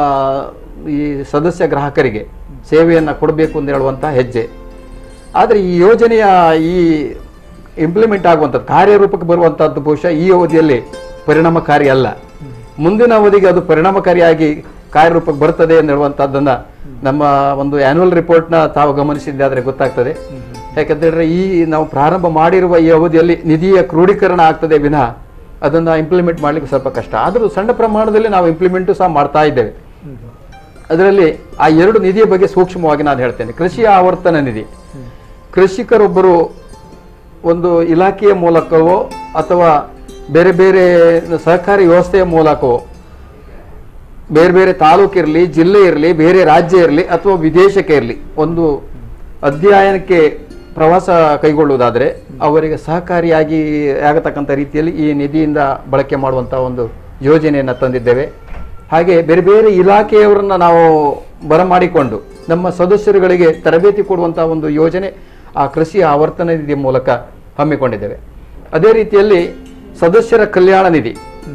ಈ ಸದಸ್ಯ ಗ್ರಾಹಕರಿಗೆ ಸೇವೆಯನ್ನು ಕೊಡಬೇಕು ಅಂತ ಹೇಳುವಂತಹ ಹೆಜ್ಜೆ. ಆದರೆ ಈ ಯೋಜನೆಯ ಈ ಇಂಪ್ಲಿಮೆಂಟ್ ಆಗುವಂಥದ್ದು, ಕಾರ್ಯರೂಪಕ್ಕೆ ಬರುವಂತಹದ್ದು ಬಹುಶಃ ಈ ಅವಧಿಯಲ್ಲಿ ಪರಿಣಾಮಕಾರಿ ಅಲ್ಲ. ಮುಂದಿನ ಅವಧಿಗೆ ಅದು ಪರಿಣಾಮಕಾರಿಯಾಗಿ ಕಾರ್ಯರೂಪಕ್ಕೆ ಬರ್ತದೆ ಅಂತ ಹೇಳುವಂತಹದ್ದನ್ನ ನಮ್ಮ ಒಂದು ಆನ್ಯುವಲ್ ರಿಪೋರ್ಟ್ನ ತಾವು ಗಮನಿಸಿದ್ದೆ ಆದರೆ ಗೊತ್ತಾಗ್ತದೆ. ಯಾಕಂತೇಳಿದ್ರೆ ಈ ನಾವು ಪ್ರಾರಂಭ ಮಾಡಿರುವ ಈ ಅವಧಿಯಲ್ಲಿ ನಿಧಿಯ ಕ್ರೋಢೀಕರಣ ಆಗ್ತದೆ ವಿನಃ ಅದನ್ನ ಇಂಪ್ಲಿಮೆಂಟ್ ಮಾಡ್ಲಿಕ್ಕೆ ಸ್ವಲ್ಪ ಕಷ್ಟ. ಆದರೂ ಸಣ್ಣ ಪ್ರಮಾಣದಲ್ಲಿ ನಾವು ಇಂಪ್ಲಿಮೆಂಟು ಸಹ ಮಾಡ್ತಾ ಇದ್ದೇವೆ. ಅದರಲ್ಲಿ ಆ ಎರಡು ನಿಧಿಯ ಬಗ್ಗೆ ಸೂಕ್ಷ್ಮವಾಗಿ ನಾನು ಹೇಳ್ತೇನೆ. ಕೃಷಿ ಆವರ್ತನ ನಿಧಿ, ಕೃಷಿಕರೊಬ್ಬರು ಒಂದು ಇಲಾಖೆಯ ಮೂಲಕವೋ ಅಥವಾ ಬೇರೆ ಬೇರೆ ಸಹಕಾರಿ ವ್ಯವಸ್ಥೆಯ ಮೂಲಕವೋ ಬೇರೆ ಬೇರೆ ತಾಲೂಕಿರಲಿ, ಜಿಲ್ಲೆ ಇರಲಿ, ಬೇರೆ ರಾಜ್ಯ ಇರಲಿ ಅಥವಾ ವಿದೇಶಕ್ಕೆ ಇರಲಿ ಒಂದು ಅಧ್ಯಯನಕ್ಕೆ ಪ್ರವಾಸ ಕೈಗೊಳ್ಳುವುದಾದರೆ ಅವರಿಗೆ ಸಹಕಾರಿಯಾಗಿ ಆಗತಕ್ಕಂಥ ರೀತಿಯಲ್ಲಿ ಈ ನಿಧಿಯಿಂದ ಬಳಕೆ ಮಾಡುವಂಥ ಒಂದು ಯೋಜನೆಯನ್ನು ತಂದಿದ್ದೇವೆ. ಹಾಗೆ ಬೇರೆ ಬೇರೆ ಇಲಾಖೆಯವರನ್ನ ನಾವು ಬರಮಾಡಿಕೊಂಡು ನಮ್ಮ ಸದಸ್ಯರುಗಳಿಗೆ ತರಬೇತಿ ಕೊಡುವಂತಹ ಒಂದು ಯೋಜನೆ ಆ ಕೃಷಿ ಆವರ್ತನ ನಿಧಿ ಮೂಲಕ ಹಮ್ಮಿಕೊಂಡಿದ್ದೇವೆ. ಅದೇ ರೀತಿಯಲ್ಲಿ ಸದಸ್ಯರ ಕಲ್ಯಾಣ ನಿಧಿ,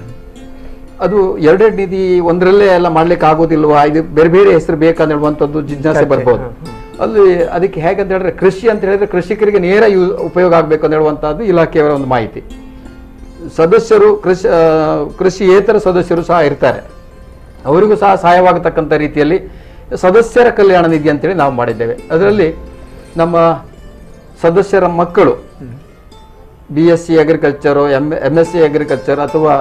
ಅದು ಎರಡೆರಡು ನಿಧಿ ಒಂದರಲ್ಲೇ ಎಲ್ಲ ಮಾಡ್ಲಿಕ್ಕೆ ಆಗೋದಿಲ್ವಾ, ಇದು ಬೇರೆ ಬೇರೆ ಹೆಸರು ಬೇಕನ್ನುವಂಥದ್ದು ಜಿಜ್ಞಾಸೆ ಬರ್ಬೋದು. ಅಲ್ಲಿ ಅದಕ್ಕೆ ಹೇಗಂತ ಹೇಳಿದ್ರೆ ಕೃಷಿ ಅಂತ ಹೇಳಿದ್ರೆ ಕೃಷಿಕರಿಗೆ ನೇರ ಯೂ ಉಪಯೋಗ ಆಗಬೇಕು ಅಂತ ಹೇಳುವಂಥದ್ದು ಇಲಾಖೆಯವರ ಒಂದು ಮಾಹಿತಿ. ಸದಸ್ಯರು ಕೃಷಿ ಕೃಷಿಯೇತರ ಸದಸ್ಯರು ಸಹ ಇರ್ತಾರೆ, ಅವರಿಗೂ ಸಹ ಸಹಾಯವಾಗತಕ್ಕಂಥ ರೀತಿಯಲ್ಲಿ ಸದಸ್ಯರ ಕಲ್ಯಾಣ ನಿಧಿ ಅಂತೇಳಿ ನಾವು ಮಾಡಿದ್ದೇವೆ. ಅದರಲ್ಲಿ ನಮ್ಮ ಸದಸ್ಯರ ಮಕ್ಕಳು B S C agriculture, M M S C agriculture ಅಥವಾ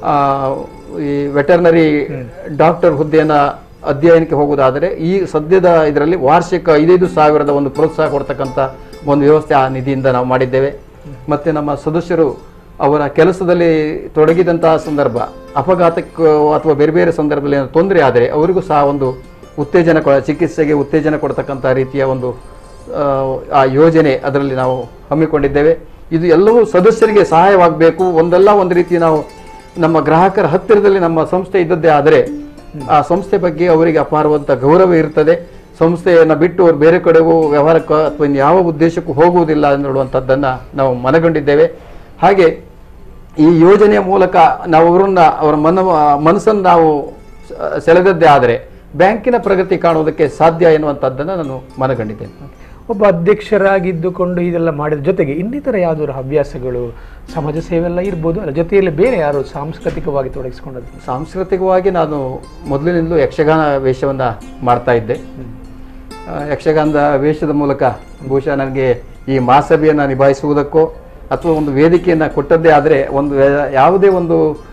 ಈ ವೆಟರ್ನರಿ ಡಾಕ್ಟರ್ ಹುದ್ದೆಯನ್ನು ಅಧ್ಯಯನಕ್ಕೆ ಹೋಗುವುದಾದರೆ ಈ ಸದ್ಯದ ಇದರಲ್ಲಿ ವಾರ್ಷಿಕ ಐದೈದು ಸಾವಿರದ ಒಂದು ಪ್ರೋತ್ಸಾಹ ಕೊಡ್ತಕ್ಕಂಥ ಒಂದು ವ್ಯವಸ್ಥೆ ಆ ನಿಧಿಯಿಂದ ನಾವು ಮಾಡಿದ್ದೇವೆ. ಮತ್ತು ನಮ್ಮ ಸದಸ್ಯರು ಅವರ ಕೆಲಸದಲ್ಲಿ ತೊಡಗಿದಂತಹ ಸಂದರ್ಭ, ಅಪಘಾತಕ್ಕೆ ಅಥವಾ ಬೇರೆ ಬೇರೆ ಸಂದರ್ಭದಲ್ಲಿ ಏನೋ ತೊಂದರೆ ಆದರೆ ಅವರಿಗೂ ಸಹ ಒಂದು ಉತ್ತೇಜನ ಕೊಡ ಚಿಕಿತ್ಸೆಗೆ ಉತ್ತೇಜನ ಕೊಡ್ತಕ್ಕಂಥ ರೀತಿಯ ಒಂದು ಆ ಯೋಜನೆ ಅದರಲ್ಲಿ ನಾವು ಹಮ್ಮಿಕೊಂಡಿದ್ದೇವೆ. ಇದು ಎಲ್ಲವೂ ಸದಸ್ಯರಿಗೆ ಸಹಾಯವಾಗಬೇಕು. ಒಂದಲ್ಲ ಒಂದು ರೀತಿ ನಾವು ನಮ್ಮ ಗ್ರಾಹಕರ ಹತ್ತಿರದಲ್ಲಿ ನಮ್ಮ ಸಂಸ್ಥೆ ಇದ್ದದ್ದೇ ಆದರೆ ಆ ಸಂಸ್ಥೆ ಬಗ್ಗೆ ಅವರಿಗೆ ಅಪಾರವಂತ ಗೌರವ ಇರ್ತದೆ. ಸಂಸ್ಥೆಯನ್ನು ಬಿಟ್ಟು ಅವರು ಬೇರೆ ಕಡೆಗೂ ವ್ಯವಹಾರಕ್ಕೂ ಅಥವಾ ಯಾವ ಉದ್ದೇಶಕ್ಕೂ ಹೋಗುವುದಿಲ್ಲ ಅನ್ನುವಂಥದ್ದನ್ನು ನಾವು ಮನಗಂಡಿದ್ದೇವೆ. ಹಾಗೆ ಈ ಯೋಜನೆಯ ಮೂಲಕ ನಾವು ಅವರನ್ನ ಅವರ ಮನ ಮನಸ್ಸನ್ನು ನಾವು ಸೆಳೆದದ್ದೇ ಆದರೆ ಬ್ಯಾಂಕಿನ ಪ್ರಗತಿ ಕಾಣುವುದಕ್ಕೆ ಸಾಧ್ಯ ಎನ್ನುವಂಥದ್ದನ್ನು ನಾನು ಮನಗಂಡಿದ್ದೇನೆ. ಒಬ್ಬ ಅಧ್ಯಕ್ಷರಾಗಿದ್ದುಕೊಂಡು ಇದೆಲ್ಲ ಮಾಡಿದ ಜೊತೆಗೆ ಇನ್ನಿತರ ಯಾವುದಾದ್ರು ಹವ್ಯಾಸಗಳು, ಸಮಾಜ ಸೇವೆ ಎಲ್ಲ ಇರ್ಬೋದು, ಅಲ್ಲ ಜೊತೆಯಲ್ಲಿ ಬೇರೆ ಯಾರು ಸಾಂಸ್ಕೃತಿಕವಾಗಿ ತೊಡಗಿಸಿಕೊಂಡದ್ದು? ಸಾಂಸ್ಕೃತಿಕವಾಗಿ ನಾನು ಮೊದಲಿನಿಂದಲೂ ಯಕ್ಷಗಾನ ವೇಷವನ್ನು ಮಾಡ್ತಾ ಇದ್ದೆ. ಯಕ್ಷಗಾನದ ವೇಷದ ಮೂಲಕ ಬಹುಶಃ ನನಗೆ ಈ ಮಹಾಸಭೆಯನ್ನು ನಿಭಾಯಿಸುವುದಕ್ಕೋ ಅಥವಾ ಒಂದು ವೇದಿಕೆಯನ್ನು ಕೊಟ್ಟದ್ದೇ ಆದರೆ ಒಂದು ಯಾವುದೇ ಒಂದು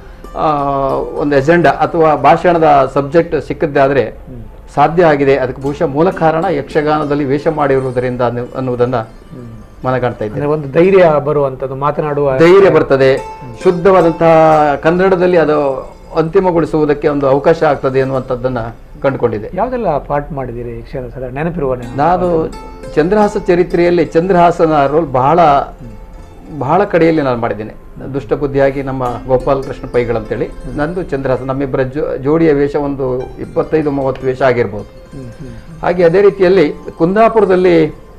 ಒಂದು ಎಜೆಂಡಾ ಅಥವಾ ಭಾಷಣದ ಸಬ್ಜೆಕ್ಟ್ ಸಿಕ್ಕದ್ದೇ ಆದರೆ ಸಾಧ್ಯ ಆಗಿದೆ. ಅದಕ್ಕೆ ಬಹುಶಃ ಮೂಲ ಕಾರಣ ಯಕ್ಷಗಾನದಲ್ಲಿ ವೇಷ ಮಾಡಿರುವುದರಿಂದ ಅನ್ನುವುದನ್ನ ಮನಗಾಣ್ತಾ ಇದ್ದೇನೆ. ಒಂದು ಧೈರ್ಯ ಬರುವಂಥದ್ದು, ಮಾತನಾಡುವ ಧೈರ್ಯ ಬರ್ತದೆ, ಶುದ್ಧವಾದಂತಹ ಕನ್ನಡದಲ್ಲಿ ಅದು ಅಂತಿಮಗೊಳಿಸುವುದಕ್ಕೆ ಒಂದು ಅವಕಾಶ ಆಗ್ತದೆ ಎನ್ನುವಂಥದ್ದನ್ನ ಕಂಡುಕೊಂಡಿದೆ. ಯಾವುದೆಲ್ಲ ಪಾಠ ಮಾಡಿದ್ದೀರಿ ಯಕ್ಷಗಾನ ಸರ್ ನೆನಪಿರುವ? ನಾನು ಚಂದ್ರಹಾಸ ಚರಿತ್ರೆಯಲ್ಲಿ ಚಂದ್ರಹಾಸನ ರೋಲ್ ಬಹಳ ಬಹಳ ಕಡೆಯಲ್ಲಿ ನಾನು ಮಾಡಿದ್ದೇನೆ. ದುಷ್ಟಬುದ್ಧಿಯಾಗಿ ನಮ್ಮ ಗೋಪಾಲ ಕೃಷ್ಣ ಪೈಗಳಂತೇಳಿ ನಂದು ಚಂದ್ರಹಾಸ, ನಮ್ಮಿಬ್ಬರ ಜೋಡಿಯ ವೇಷ ಒಂದು ಇಪ್ಪತ್ತೈದು ಮೂವತ್ತು ವೇಷ ಆಗಿರ್ಬೋದು. ಹಾಗೆ ಅದೇ ರೀತಿಯಲ್ಲಿ ಕುಂದಾಪುರದಲ್ಲಿ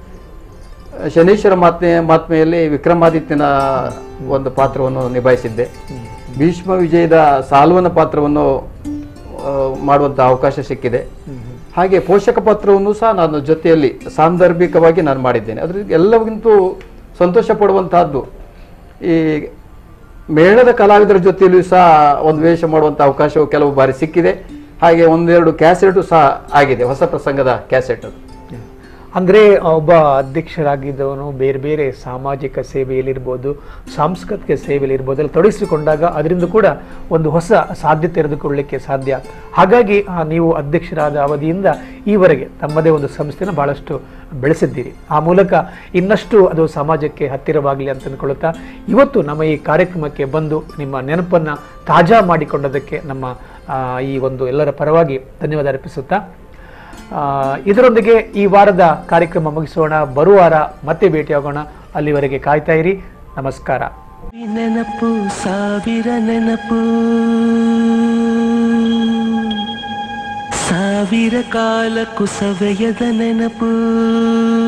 ಶನೀಶ್ವರ ಮಾತ್ಮೆ ಮಾತ್ಮೆಯಲ್ಲಿ ವಿಕ್ರಮಾದಿತ್ಯನ ಒಂದು ಪಾತ್ರವನ್ನು ನಿಭಾಯಿಸಿದ್ದೆ. ಭೀಷ್ಮ ವಿಜಯದ ಸಾಲ್ವನ ಪಾತ್ರವನ್ನು ಮಾಡುವಂಥ ಅವಕಾಶ ಸಿಕ್ಕಿದೆ. ಹಾಗೆ ಪೋಷಕ ಪಾತ್ರವನ್ನು ಸಹ ನಾನು ಜೊತೆಯಲ್ಲಿ ಸಾಂದರ್ಭಿಕವಾಗಿ ನಾನು ಮಾಡಿದ್ದೇನೆ. ಅದ್ರ ಎಲ್ಲರಿಗಿಂತೂ ಸಂತೋಷ ಪಡುವಂತಹದ್ದು ಈ ಮೇಳದ ಕಲಾವಿದರ ಜೊತೆಯಲ್ಲೂ ಸಹ ಒಂದು ವೇಷ ಮಾಡುವಂಥ ಅವಕಾಶವು ಕೆಲವು ಬಾರಿ ಸಿಕ್ಕಿದೆ. ಹಾಗೆ ಒಂದೆರಡು ಕ್ಯಾಸೆಟು ಸಹ ಆಗಿದೆ, ಹೊಸ ಪ್ರಸಂಗದ ಕ್ಯಾಸೆಟ್. ಅದು ಅಂದರೆ ಒಬ್ಬ ಅಧ್ಯಕ್ಷರಾಗಿದ್ದವನು ಬೇರೆ ಬೇರೆ ಸಾಮಾಜಿಕ ಸೇವೆಯಲ್ಲಿರ್ಬೋದು, ಸಾಂಸ್ಕೃತಿಕ ಸೇವೆಯಲ್ಲಿರ್ಬೋದು ಎಲ್ಲ ತೊಡಗಿಸಿಕೊಂಡಾಗ ಅದರಿಂದ ಕೂಡ ಒಂದು ಹೊಸ ಸಾಧ್ಯತೆ ತೆರೆದುಕೊಳ್ಳಲಿಕ್ಕೆ ಸಾಧ್ಯ. ಹಾಗಾಗಿ ನೀವು ಅಧ್ಯಕ್ಷರಾದ ಅವಧಿಯಿಂದ ಈವರೆಗೆ ತಮ್ಮದೇ ಒಂದು ಸಂಸ್ಥೆನ ಭಾಳಷ್ಟು ಬೆಳೆಸಿದ್ದೀರಿ. ಆ ಮೂಲಕ ಇನ್ನಷ್ಟು ಅದು ಸಮಾಜಕ್ಕೆ ಹತ್ತಿರವಾಗಲಿ ಅಂತ ಅಂದ್ಕೊಳ್ಳುತ್ತಾ ಇವತ್ತು ನಮ್ಮ ಈ ಕಾರ್ಯಕ್ರಮಕ್ಕೆ ಬಂದು ನಿಮ್ಮ ನೆನಪನ್ನು ತಾಜಾ ಮಾಡಿಕೊಂಡದಕ್ಕೆ ನಮ್ಮ ಈ ಒಂದು ಎಲ್ಲರ ಪರವಾಗಿ ಧನ್ಯವಾದ ಅರ್ಪಿಸುತ್ತಾ ಇದರೊಂದಿಗೆ ಈ ವಾರದ ಕಾರ್ಯಕ್ರಮ ಮುಗಿಸೋಣ. ಬರುವ ವಾರ ಮತ್ತೆ ಭೇಟಿಯಾಗೋಣ. ಅಲ್ಲಿವರೆಗೆ ಕಾಯ್ತಾ ಇರಿ. ನಮಸ್ಕಾರ. ನೆನಪು ಸಾವಿರ ನೆನಪು, ಸಾವಿರ ಕಾಲ ಕುಸವೆಯದ ನೆನಪು.